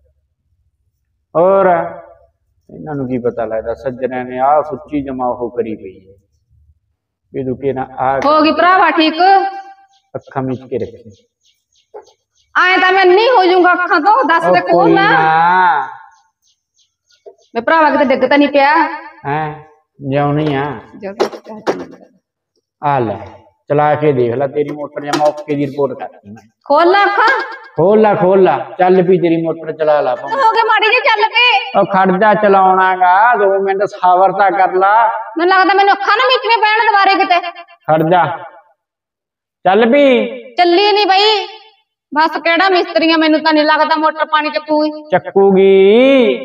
ਹੋਰ ਇਹਨਾਂ ਨੂੰ ਕੀ ਪਤਾ ਲੱਗਦਾ ਸੱਜਣਾਂ ਨੇ ਆਹ ਸੁੱਚੀ ਜਮਾ ਉਹ ਕਰੀ ਪਈ ਹੈ ਵੀ ਦੁਕੇ ਨਾ ਆ ਹੋ ਗਈ ਭਰਾਵਾ ਠੀਕ? ਅੱਖਾਂ ਮੀਚ ਕੇ ਰੱਖੀ। ਆਏ ਤਾਂ ਮੈਂ ਨਹੀਂ ਹੋ ਜਾਊਂਗਾ ਅੱਖਾਂ ਤੋਂ, ਦੱਸ ਉਹ ਦੇ ਕੋਲ ਕੋਈ ਨਾ। ਨਾ ਮੈਂ ਭਰਾਵਾ ਕਿਤੇ ਡਿੱਗ ਤਾਂ ਨਹੀਂ ਪਿਆ? ਹੈ ਜਿਉਣੀ ਆ। ਜੋ ਆ ਲੈ ਚਲਾ ਕੇ ਦੇਖ ਲੈ ਤੇਰੀ ਮੋਟਰ ਜਾਂ ਮੌਕੇ ਦੀ ਰਿਪੋਰਟ ਕਰਤੀ ਮੈਂ। ਖੋਲ ਲੈ ਅੱਖਾਂ। ਖੋਲ ਲਾ ਖੋਲ ਲਾ ਚੱਲ ਪਈ ਤੇਰੀ ਮੋਟਰ ਚਲਾ ਲਾ ਭਾਵੇਂ। ਹੋ ਗਏ ਮਾੜੀ ਜੀ ਚੱਲ ਕੇ। ਉਹ ਖੜਦਾ ਚਲਾਉਣਾਗਾ ਦੋ ਮਿੰਟ ਸਾਵਰ ਤਾਂ ਕਰ ਲਾ। ਮੈਨੂੰ ਲੱਗਦਾ ਮੈਨੂੰ ਅੱਖਾਂ ਨਾ ਮੀਚਣੇ ਪੈਣ ਦੁਬਾਰੇ ਕਿਤੇ। ਖੜਦਾ ਚੱਲ ਪਈ। ਚੱਲੀ ਨਹੀਂ ਬਈ, ਬਸ ਕਿਹੜਾ ਮਿਸਤਰੀਆਂ, ਮੈਨੂੰ ਤਾਂ ਨਹੀਂ ਲੱਗਦਾ ਮੋਟਰ ਪਾਣੀ ਚੱਕੂਗੀ। ਚੱਕੂਗੀ।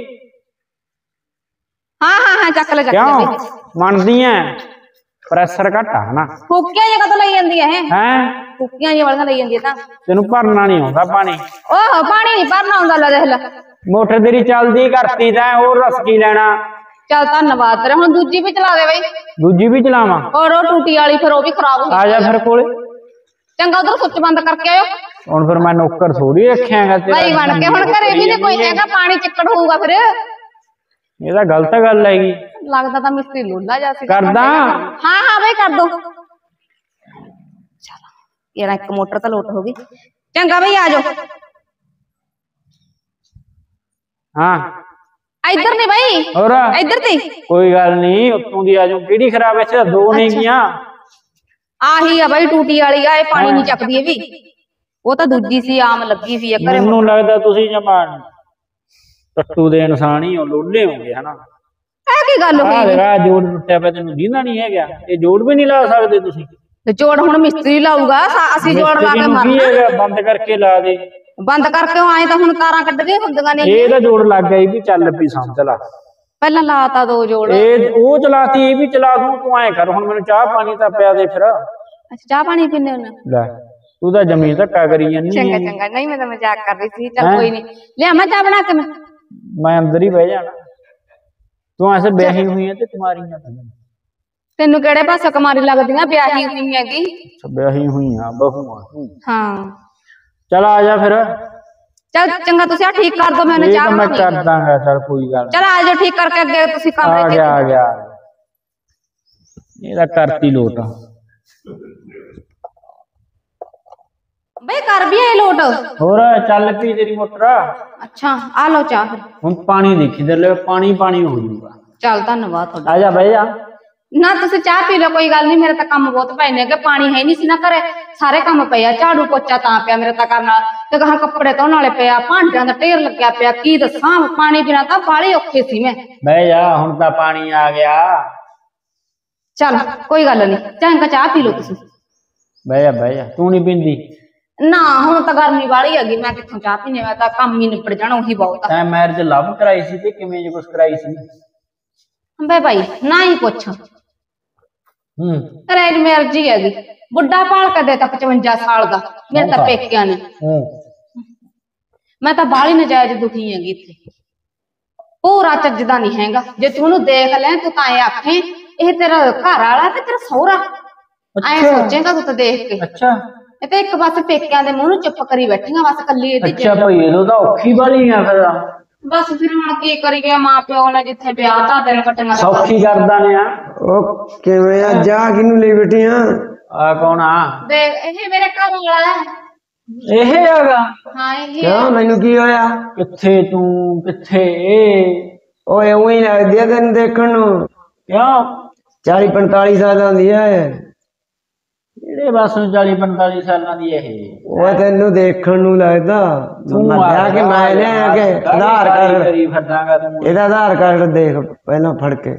ਹਾਂ ਹਾਂ ਹਾਂ ਚੱਕ ਲੈ ਚੱਕ ਲੈ ਕਿਉਂ ਬਈ। ਮੰਨਦੀ ਐ ਪ੍ਰੈਸ਼ਰ ਘੱਟ ਆ ਨਾ। ਫੁੱਕੀਆਂ ਜਿਹਾ ਕਦੋਂ ਲਈ ਜਾਂਦੀ ਹੈ? ਹੈ ਫੁੱਕੀਆਂ ਜਿਹਾ ਵਾਲੀਆਂ ਲਈ ਜਾਂਦੀ ਹੈ ਤਾਂ। ਤੈਨੂੰ ਭਰਨਾ ਨਹੀਂ ਆਉਂਦਾ ਪਾਣੀ। ਓਹ ਪਾਣੀ ਨਹੀਂ ਭਰਨਾ ਹੁੰਦਾ, ਲੈ ਦੇਖ ਲੈ। ਮੋਟਰ ਤੇਰੀ ਚੱਲਦੀ ਕਰਤੀ ਤਾਂ ਹੋਰ ਰਸ ਕੀ ਲੈਣਾ। ਚੱਲ ਧੰਨਵਾਦ ਤੇਰਾ, ਹੁਣ ਦੂਜੀ ਵੀ ਚਲਾ ਦੇ ਬਈ। ਦੂਜੀ ਵੀ ਚਲਾਵਾਂ? ਔਰ ਉਹ ਟੂਟੀ ਵਾਲੀ ਫਿਰ ਉਹ ਵੀ ਖਰਾਬ ਹੋ ਆ ਜਾ ਫਿਰ ਕੋਲੇ। ਚੰਗਾ ਉਧਰ ਸੁੱਚ ਬੰਦ ਕਰਕੇ ਆਇਓ। ਹੁਣ ਫਿਰ ਮੈਂ ਨੌਕਰ ਥੋੜੀ ਰੱਖਿਆਗਾ ਤੇਰਾ। ਭਾਈ ਬਣ ਕੇ ਹੁਣ ਘਰੇ ਵੀ ਨਹੀਂ ਕੋਈ ਹੈਗਾ, ਪਾਣੀ ਚਿੱਕੜ ਹੋਊਗਾ ਫਿਰ। ਇਹ ਤਾਂ ਗਲਤ ਗੱਲ ਹੈਗੀ। ਲੱਗਦਾ ਤਾਂ ਮਿਸਤਰੀ ਲੋਲਾ ਜਾ ਸੀ। ਕਰਦਾ ਹਾਂ ਹਾਂ ਬਈ ਕਰ ਦੋ। ਚਲੋ ਯਾਰ ਇੱਕ ਮੋਟਰ ਤਾਂ ਲੋਟ ਹੋ ਗਈ। ਚੰਗਾ ਬਈ ਆ ਜਾਓ। ਹਾਂ ਇੱਧਰ ਨਹੀਂ ਬਈ, ਹੋਰ ਇੱਧਰ ਤੇ ਕੋਈ ਗੱਲ ਨਹੀਂ ਉੱਤੋਂ ਦੀ ਆ ਜਾਊ। ਕਿਹੜੀ ਖਰਾਬ ਐ? ਦੋ ਨਹੀਂ ਗੀਆਂ। ਆਹੀ ਆ ਬਈ ਟੂਟੀ ਵਾਲੀ ਆ, ਇਹ ਪਾਣੀ ਨਹੀਂ ਚੱਕਦੀ ਇਹ ਵੀ। ਉਹ ਤਾਂ ਦੂਜੀ ਸੀ ਆਮ ਲੱਗੀ ਸੀ ਘਰੇ। ਮੈਨੂੰ ਲੱਗਦਾ ਤੁਸੀਂ ਜਮਾ ਟੱਟੂ ਦੇ ਇਨਸਾਨ ਹੀ ਹੋ, ਲੋਲੇ ਹੋਗੇ ਹਨਾ। ਇਹ ਕੀ ਗੱਲ ਹੋਈ? ਆਹ ਜਿਹੜਾ ਜੋੜ ਟੁੱਟਿਆ ਪਿਆ ਤੈਨੂੰ ਦੀਦਾ ਨਹੀਂ ਹੈਗਾ। ਇਹ ਜੋੜ ਵੀ ਨਹੀਂ ਲਾ ਸਕਦੇ ਤੁਸੀਂ? ਤੇ ਜੋੜ ਹੁਣ ਮਿਸਤਰੀ ਲਾਊਗਾ, ਅਸੀਂ ਜੋੜ ਲਾ ਕੇ ਕੀ ਮਾਰਨਾ। ਹੈਗਾ ਬੰਦ ਕਰਕੇ ਲਾ ਦੇ। ਬੰਦ ਕਰਕੇ ਆਏ ਤਾਂ ਹੁਣ ਤਾਰਾਂ ਕੱਢਦੇ ਹੁੰਦੀਆਂ ਨੇ। ਇਹ ਤਾਂ ਜੋੜ ਲੱਗ ਗਿਆ ਵੀ ਚੱਲ ਪਈ ਸਮਝ ਲਾ। ਪਹਿਲਾਂ ਲਾਤਾ ਦੋ ਜੋੜ। ਇਹ ਉਹ ਚਲਾਤੀ ਇਹ ਵੀ ਚਲਾ ਦੂੰ। ਤੂੰ ਐ ਕਰ ਹੁਣ ਮੈਨੂੰ ਚਾਹ ਪਾਣੀ ਤਾਂ ਪਿਆ ਦੇ ਫਿਰ। ਅੱਛਾ ਚਾਹ ਪਾਣੀ ਪੀਨੇ ਹੋ? ਲੈ ਤੂੰ ਤਾਂ ਜ਼ਮੀਨ ਧੱਕਾ ਕਰੀ ਜਾਂਦੀ ਚੰਗਾ ਹੈ। ਚੰਗਾ, ਨਹੀਂ ਮੈਂ ਤਾਂ ਮਜ਼ਾਕ ਕਰ ਰਹੀ ਸੀ। ਚੱਲ ਕੋਈ ਨਹੀਂ, ਲਿਆ ਮੈਂ ਚਾਹ ਬਣਾ ਕੇ। ਮੈਂ ਮੈਂ ਅੰਦਰ ਹੀ ਬਹਿ ਜਾਣਾ। ਤੂੰ ਐਸੇ ਵਿਆਹੀ ਹੋਈ ਹੈ ਤੇ ਕੁਮਾਰੀਆਂ ਤੈਨੂੰ ਕਿਹੜੇ ਪਾਸੇ ਕੁਮਾਰੀ ਲੱਗਦੀਆਂ? ਵਿਆਹੀ ਹੋਈ ਹੈਗੀ। ਵਿਆਹੀ ਹੋਈਆਂ ਬਹੂਆਂ। ਹਾਂ ਚਲ ਆ ਜਾ ਫਿਰ। ਚੱਲ ਚੰਗਾ, ਤੁਸੀਂ ਆ ਠੀਕ ਕਰ ਦੋ, ਮੈਨੂੰ ਇਹ ਚਾਹ ਤਾਂ ਮੈਂ ਬਣਾਉਣੀ। ਕਰ ਦਾਂਗਾ। ਚੱਲ ਕੋਈ ਗੱਲ ਚਲ ਆ ਜਾਓ, ਠੀਕ ਕਰਕੇ ਅੱਗੇ ਤੁਸੀਂ ਆ ਕਮਰੇ ਗਿਆ ਆ ਚ। ਗਿਆ। ਇਹਦਾ ਕਰਤੀ ਲੋਟ। ਬਈ ਕਰ ਵੀ ਆਏ ਲੋਟ? ਹੋਰ ਚੱਲ ਪਈ ਤੇਰੀ ਮੋਟਰ। ਅੱਛਾ ਆ ਲਓ ਚਾਹ ਫਿਰ। ਹੁਣ ਪਾਣੀ ਦੇਖੀ ਤੇ ਲੈ ਪਾਣੀ ਪਾਣੀ ਹੋ ਜਾਊਗਾ। ਚੱਲ ਧੰਨਵਾਦ ਤੁਹਾਡਾ। ਆ ਜਾ ਬਹਿ ਜਾ। ਨਾ ਤੁਸੀਂ ਚਾਹ ਪੀ ਲਓ, ਕੋਈ ਗੱਲ ਨਹੀਂ। ਮੇਰੇ ਤਾਂ ਕੰਮ ਬਹੁਤ ਪਏ ਨੇ ਕਿ ਪਾਣੀ ਹੈ ਨਹੀਂ ਸੀ ਨਾ ਘਰੇ, ਸਾਰੇ ਕੰਮ ਪਏ ਆ। ਝਾੜੂ ਪੋਚਾ ਤਾਂ ਪਿਆ ਮੇਰੇ ਤਾਂ ਕਰਨਾ, ਤੇ ਗਾਹਾਂ ਕੱਪੜੇ ਧੋਣ ਵਾਲੇ ਪਿਆ, ਭਾਂਡਿਆਂ ਦਾ ਢੇਰ ਲੱਗਿਆ ਪਿਆ। ਕੀ ਦੱਸਾਂ, ਪਾਣੀ ਬਿਨਾਂ ਤਾਂ ਬਾਹਲੇ ਔਖੇ ਸੀ ਮੈਂ। ਬਹਿ ਜਾ ਹੁਣ ਤਾਂ ਪਾਣੀ ਆ ਗਿਆ। ਚੱਲ ਕੋਈ ਗੱਲ ਨਹੀਂ, ਚੰਗਾ ਚਾਹ ਪੀ ਲਓ ਤੁਸੀਂ। ਬਹਿ ਜਾ ਬਹਿ ਜਾ। ਤੂੰ ਨਹੀਂ ਪੀਂਦੀ? ਨਾ ਹੁਣ ਤਾਂ ਗਰਮੀ ਵਾਲੀ ਹੈਗੀ, ਮੈਂ ਕਿੱਥੋਂ ਚਾਹ ਪੀਣੇ? ਮੈਂ ਤਾਂ ਕੰਮ ਹੀ ਨਿਬੜ ਜਾਣਾ, ਉਹੀ ਬਹੁਤ ਆ। ਤੈਂ ਮੈਰਿਜ ਲਵ ਕਰਾਈ ਸੀ ਤੇ ਕਿਵੇਂ ਜੇ ਕੁਛ ਕਰਾਈ ਸੀ? ਬੇ ਭਾਈ ਨਾ ਹੀ ਪੁੱਛ। ਹੂੰ ਰੈਜ ਮੈਰਜੀ ਹੈਗੀ, ਬੁੱਢਾ ਪਾਲ ਕੇ ਦੇਤਾ ਪਚਵੰਜਾ ਸਾਲ ਦਾ ਮੇਰੇ ਤਾਂ ਪੇਕਿਆਂ ਨੇ। ਹੂੰ ਮੈਂ ਤਾਂ ਬਾਹਲੀ ਨਜਾਇਜ਼ ਦੁਖੀ ਹੈਗੀ ਇੱਥੇ। ਪੂਰਾ ਚੱਜਦਾ ਨਹੀਂ ਹੈਗਾ। ਜੇ ਤੂੰ ਉਹਨੂੰ ਦੇਖ ਲੈ ਤੂੰ ਤਾਂ ਐ ਆਖੇ ਇਹ ਤੇਰਾ ਘਰ ਵਾਲਾ ਤੇ ਤੇਰਾ ਸਹੁਰਾ। ਐ ਸੋਚੇਗਾ ਤੂੰ ਤਾਂ ਦੇਖ ਕੇ। ਅੱਛਾ ਇਹ ਤਾਂ ਇੱਕ ਬਸ ਪੇਕਿਆਂ ਦੇ ਮੂੰਹ ਨੂੰ ਚੁੱਪ ਕਰੀ ਬੈਠੀਆਂ, ਬਸ ਕੱਲੀ ਇਹਦੀ। ਅੱਛਾ ਭਾਈ ਇਹ ਤਾਂ ਔਖੀ ਵਾਲੀ ਆ ਫਿਰ। ਬਸ ਫਿਰ ਹੁਣ ਕੀ ਕਰੀ ਗਿਆ, ਮਾਂ ਪਿਓ ਨੇ ਜਿੱਥੇ ਵਿਆਹ ਤਾਂ ਦਿਨ ਕੱਟਣਾ। ਸੌਖੀ ਕਰਦਾ ਨੇ ਆ। ਉਹ ਕਿਵੇਂ ਆ? ਜਾ ਕਿਨੂੰ ਲਈ ਬੈਠੀਆਂ? ਆ ਕੌਣ ਆ? ਦੇਖ ਇਹ ਮੇਰੇ ਘਰ ਵਾਲਾ ਹੈ। ਇਹ ਹੈਗਾ? ਹਾਂ ਇਹ ਕਿਉਂ ਮੈਨੂੰ ਕੀ ਹੋਇਆ? ਕਿੱਥੇ ਤੂੰ ਕਿੱਥੇ? ਓਏ ਉਂ ਹੀ ਲੱਗਦੀ ਆ ਤੈਨੂੰ ਦੇਖਣ ਨੂੰ। ਕਿਉਂ ਚਾਲੀ ਪੰਤਾਲੀ ਸਾਲਾਂ ਦੀ ਐ। ਜਿਹੜੇ ਬਸ ਚਾਲੀ ਪੰਤਾਲੀ ਸਾਲਾਂ ਦੀ ਇਹ। ਉਹ ਤੈਨੂੰ ਦੇਖਣ ਨੂੰ ਲੱਗਦਾ। ਮੈਂ ਆ ਕੇ ਮੈਂ ਲਿਆ ਕੇ ਆਧਾਰ ਕਾਰਡ ਕਰੀ ਫਿਰਦਾਗਾ ਤੂੰ। ਇਹਦਾ ਆਧਾਰ ਕਾਰਡ ਦੇਖ ਪਹਿਲਾਂ ਫੜ ਕੇ।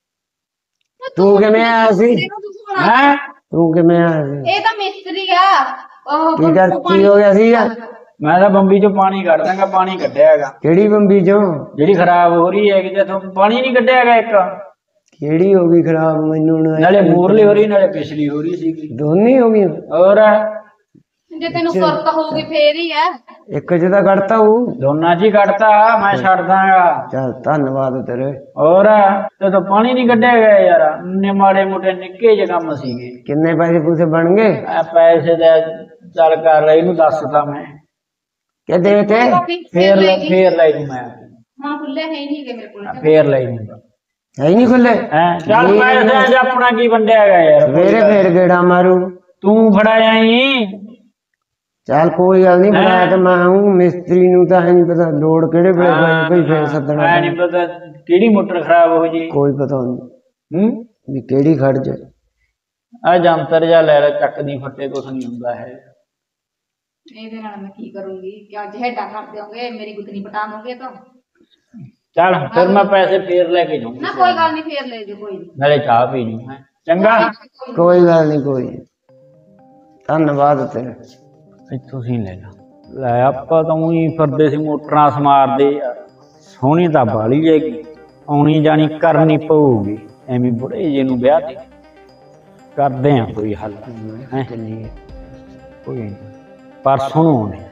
ਤੂੰ ਕਿਵੇਂ ਆਇਆ ਸੀ? ਹੈ ਤੂੰ ਕਿਵੇਂ ਆਇਆ ਸੀ? ਇਹ ਤਾਂ ਮਿਸਤਰੀ ਆ। ਉਹ ਕੀ ਕਰ ਕੀ ਹੋ ਗਿਆ ਸੀਗਾ? ਮੈਂ ਤਾਂ ਬੰਬੀ ਚੋਂ ਪਾਣੀ ਕੱਢ ਦਾਂਗਾ। ਪਾਣੀ ਕੱਢਿਆ ਹੈਗਾ ਕਿਹੜੀ ਬੰਬੀ ਚੋਂ? ਜਿਹੜੀ ਖਰਾਬ ਹੋ ਰਹੀ ਹੈਗੀ ਤੇ ਤੂੰ ਪਾਣੀ ਨਹੀਂ ਕੱਢਿਆ ਹੈਗਾ ਇੱਕ। ਕਿਹੜੀ ਹੋ ਗਈ ਖਰਾਬ? ਮੈਨੂੰ ਨਾ- ਨਾਲੇ ਮੂਰਲੀ ਹੋ ਰਹੀ ਨਾਲੇ ਪਿਛਲੀ ਹੋ ਰਹੀ ਸੀਗੀ। ਦੋਨੇ ਹੋ ਗਈਆਂ। ਹੋਰ ਜੇ ਤੈਨੂੰ ਸੁਰਤ ਹੋਊਗੀ ਫੇਰ ਹੀ ਆ। ਇੱਕ ਚ ਤਾਂ ਕੱਢਤਾ ਉਹ। ਦੋਨਾਂ ਚ ਹੀ ਕੱਢਤਾ ਮੈਂ ਛੱਡ ਦਾਂਗਾ। ਚੱਲ ਧੰਨਵਾਦ ਤੇਰੇ। ਹੋਰ ਤੇ ਤਾਂ ਪਾਣੀ ਨਹੀਂ ਕੱਢਿਆ ਗਿਆ ਯਾਰ, ਇੰਨੇ ਮਾੜੇ ਮੋਟੇ ਨਿੱਕੇ ਜਿਹੇ ਕੰਮ ਸੀਗੇ। ਕਿੰਨੇ ਪੈਸੇ ਪੂਸੇ ਬਣ ਗਏ? ਆ ਪੈਸੇ ਦਾ ਚੱਲ ਕਰ ਲਈ ਨੂੰ ਦੱਸਦਾ ਮੈਂ ਕਿ ਦੇ ਕੇ ਫੇਰ ਲੈ ਫੇਰ ਲੈ ਜੂ ਮੈਂ ਹਾਂ ਖੁੱਲੇ ਹੈ ਹੀ ਨਹੀਂ ਗੇ ਮੇਰੇ ਕੋਲ। ਫੇਰ ਲੈ ਜੂਗਾ ਹੈ ਹੀ ਨਹੀਂ ਖੁੱਲੇ। ਹੈ ਚੱਲ ਪੈਸੇ ਅੱਜ ਆਪਣਾ ਕੀ ਵੰਡਿਆ ਗਿਆ ਯਾਰ। ਸਵੇਰੇ ਫੇਰ ਗੇੜਾ ਮਾਰੂ। ਤੂੰ ਫੜਾ ਜਾਈ। ਚੱਲ ਕੋਈ ਗੱਲ ਨਹੀਂ, ਬਣਾਇਆ ਤੇ ਮੈਂ ਹੂੰ ਮਿਸਤਰੀ ਨੂੰ ਤਾਂ ਹੈ ਨਹੀਂ ਪਤਾ ਲੋੜ ਕਿਹੜੇ ਵੇਲੇ ਪਈ ਕੋਈ ਫੇਰ ਸੱਦਣਾ। ਐ ਨਹੀਂ ਪਤਾ ਕਿਹੜੀ ਮੋਟਰ ਖਰਾਬ ਹੋ ਜੀ। ਕੋਈ ਪਤਾ ਨਹੀਂ ਹੂੰ ਵੀ ਕਿਹੜੀ ਖੜ ਜਾਏ। ਆ ਜੰਤਰ ਜਾਂ ਲੈ ਲੈ ਚੱਕਦੀ ਫੱਟੇ ਕੁਛ ਨਹੀਂ ਹੁੰਦਾ ਹੈ। ਇਹਦੇ ਨਾਲ ਮੈਂ ਕੀ ਕਰੂੰਗੀ ਕਿ ਅੱਜ ਹੈਡਾ ਕਰ ਦਿਓਗੇ ਮੇਰੀ ਗੁੱਤਨੀ ਪਟਾ ਦੋਗੇ ਤਾਂ। ਚੱਲ ਫਿਰ ਮੈਂ ਪੈਸੇ ਫੇਰ ਲੈ ਕੇ ਜਾਊਂਗਾ। ਨਾ ਕੋਈ ਗੱਲ ਨਹੀਂ ਫੇਰ ਲੈ ਜੇ ਕੋਈ ਨਹੀਂ। ਨਾਲੇ ਚਾਹ ਪੀ ਲੂੰ ਹੈ ਚੰਗਾ। ਕੋਈ ਗੱਲ ਨਹੀਂ ਕੋਈ ਨੀ। ਧੰਨਵਾਦ ਤੇਰੇ। ਇੱਥੋਂ ਸੀ ਲੈ ਲਾ ਲੈ ਆਪਾਂ ਤਾਂ ਉਹੀ ਫਿਰਦੇ ਸੀ ਮੋਟਰਾਂ ਸਮਾਰਦੇ ਯਾਰ। ਸੋਹਣੀ ਤਾਂ ਬਾਲੀ ਜਾਏਗੀ ਆਉਣੀ ਜਾਣੀ ਕਰਨੀ ਪਊਗੀ। ਐਵੇਂ ਬੁੜੇ ਜੇ ਨੂੰ ਵਿਆਹ ਤੇ ਕਰਦੇ ਆ ਕੋਈ ਹੱਲ ਹੈ। ਕੋਈ ਪਰਸੋਂ ਨੂੰ ਆਉਣੇ।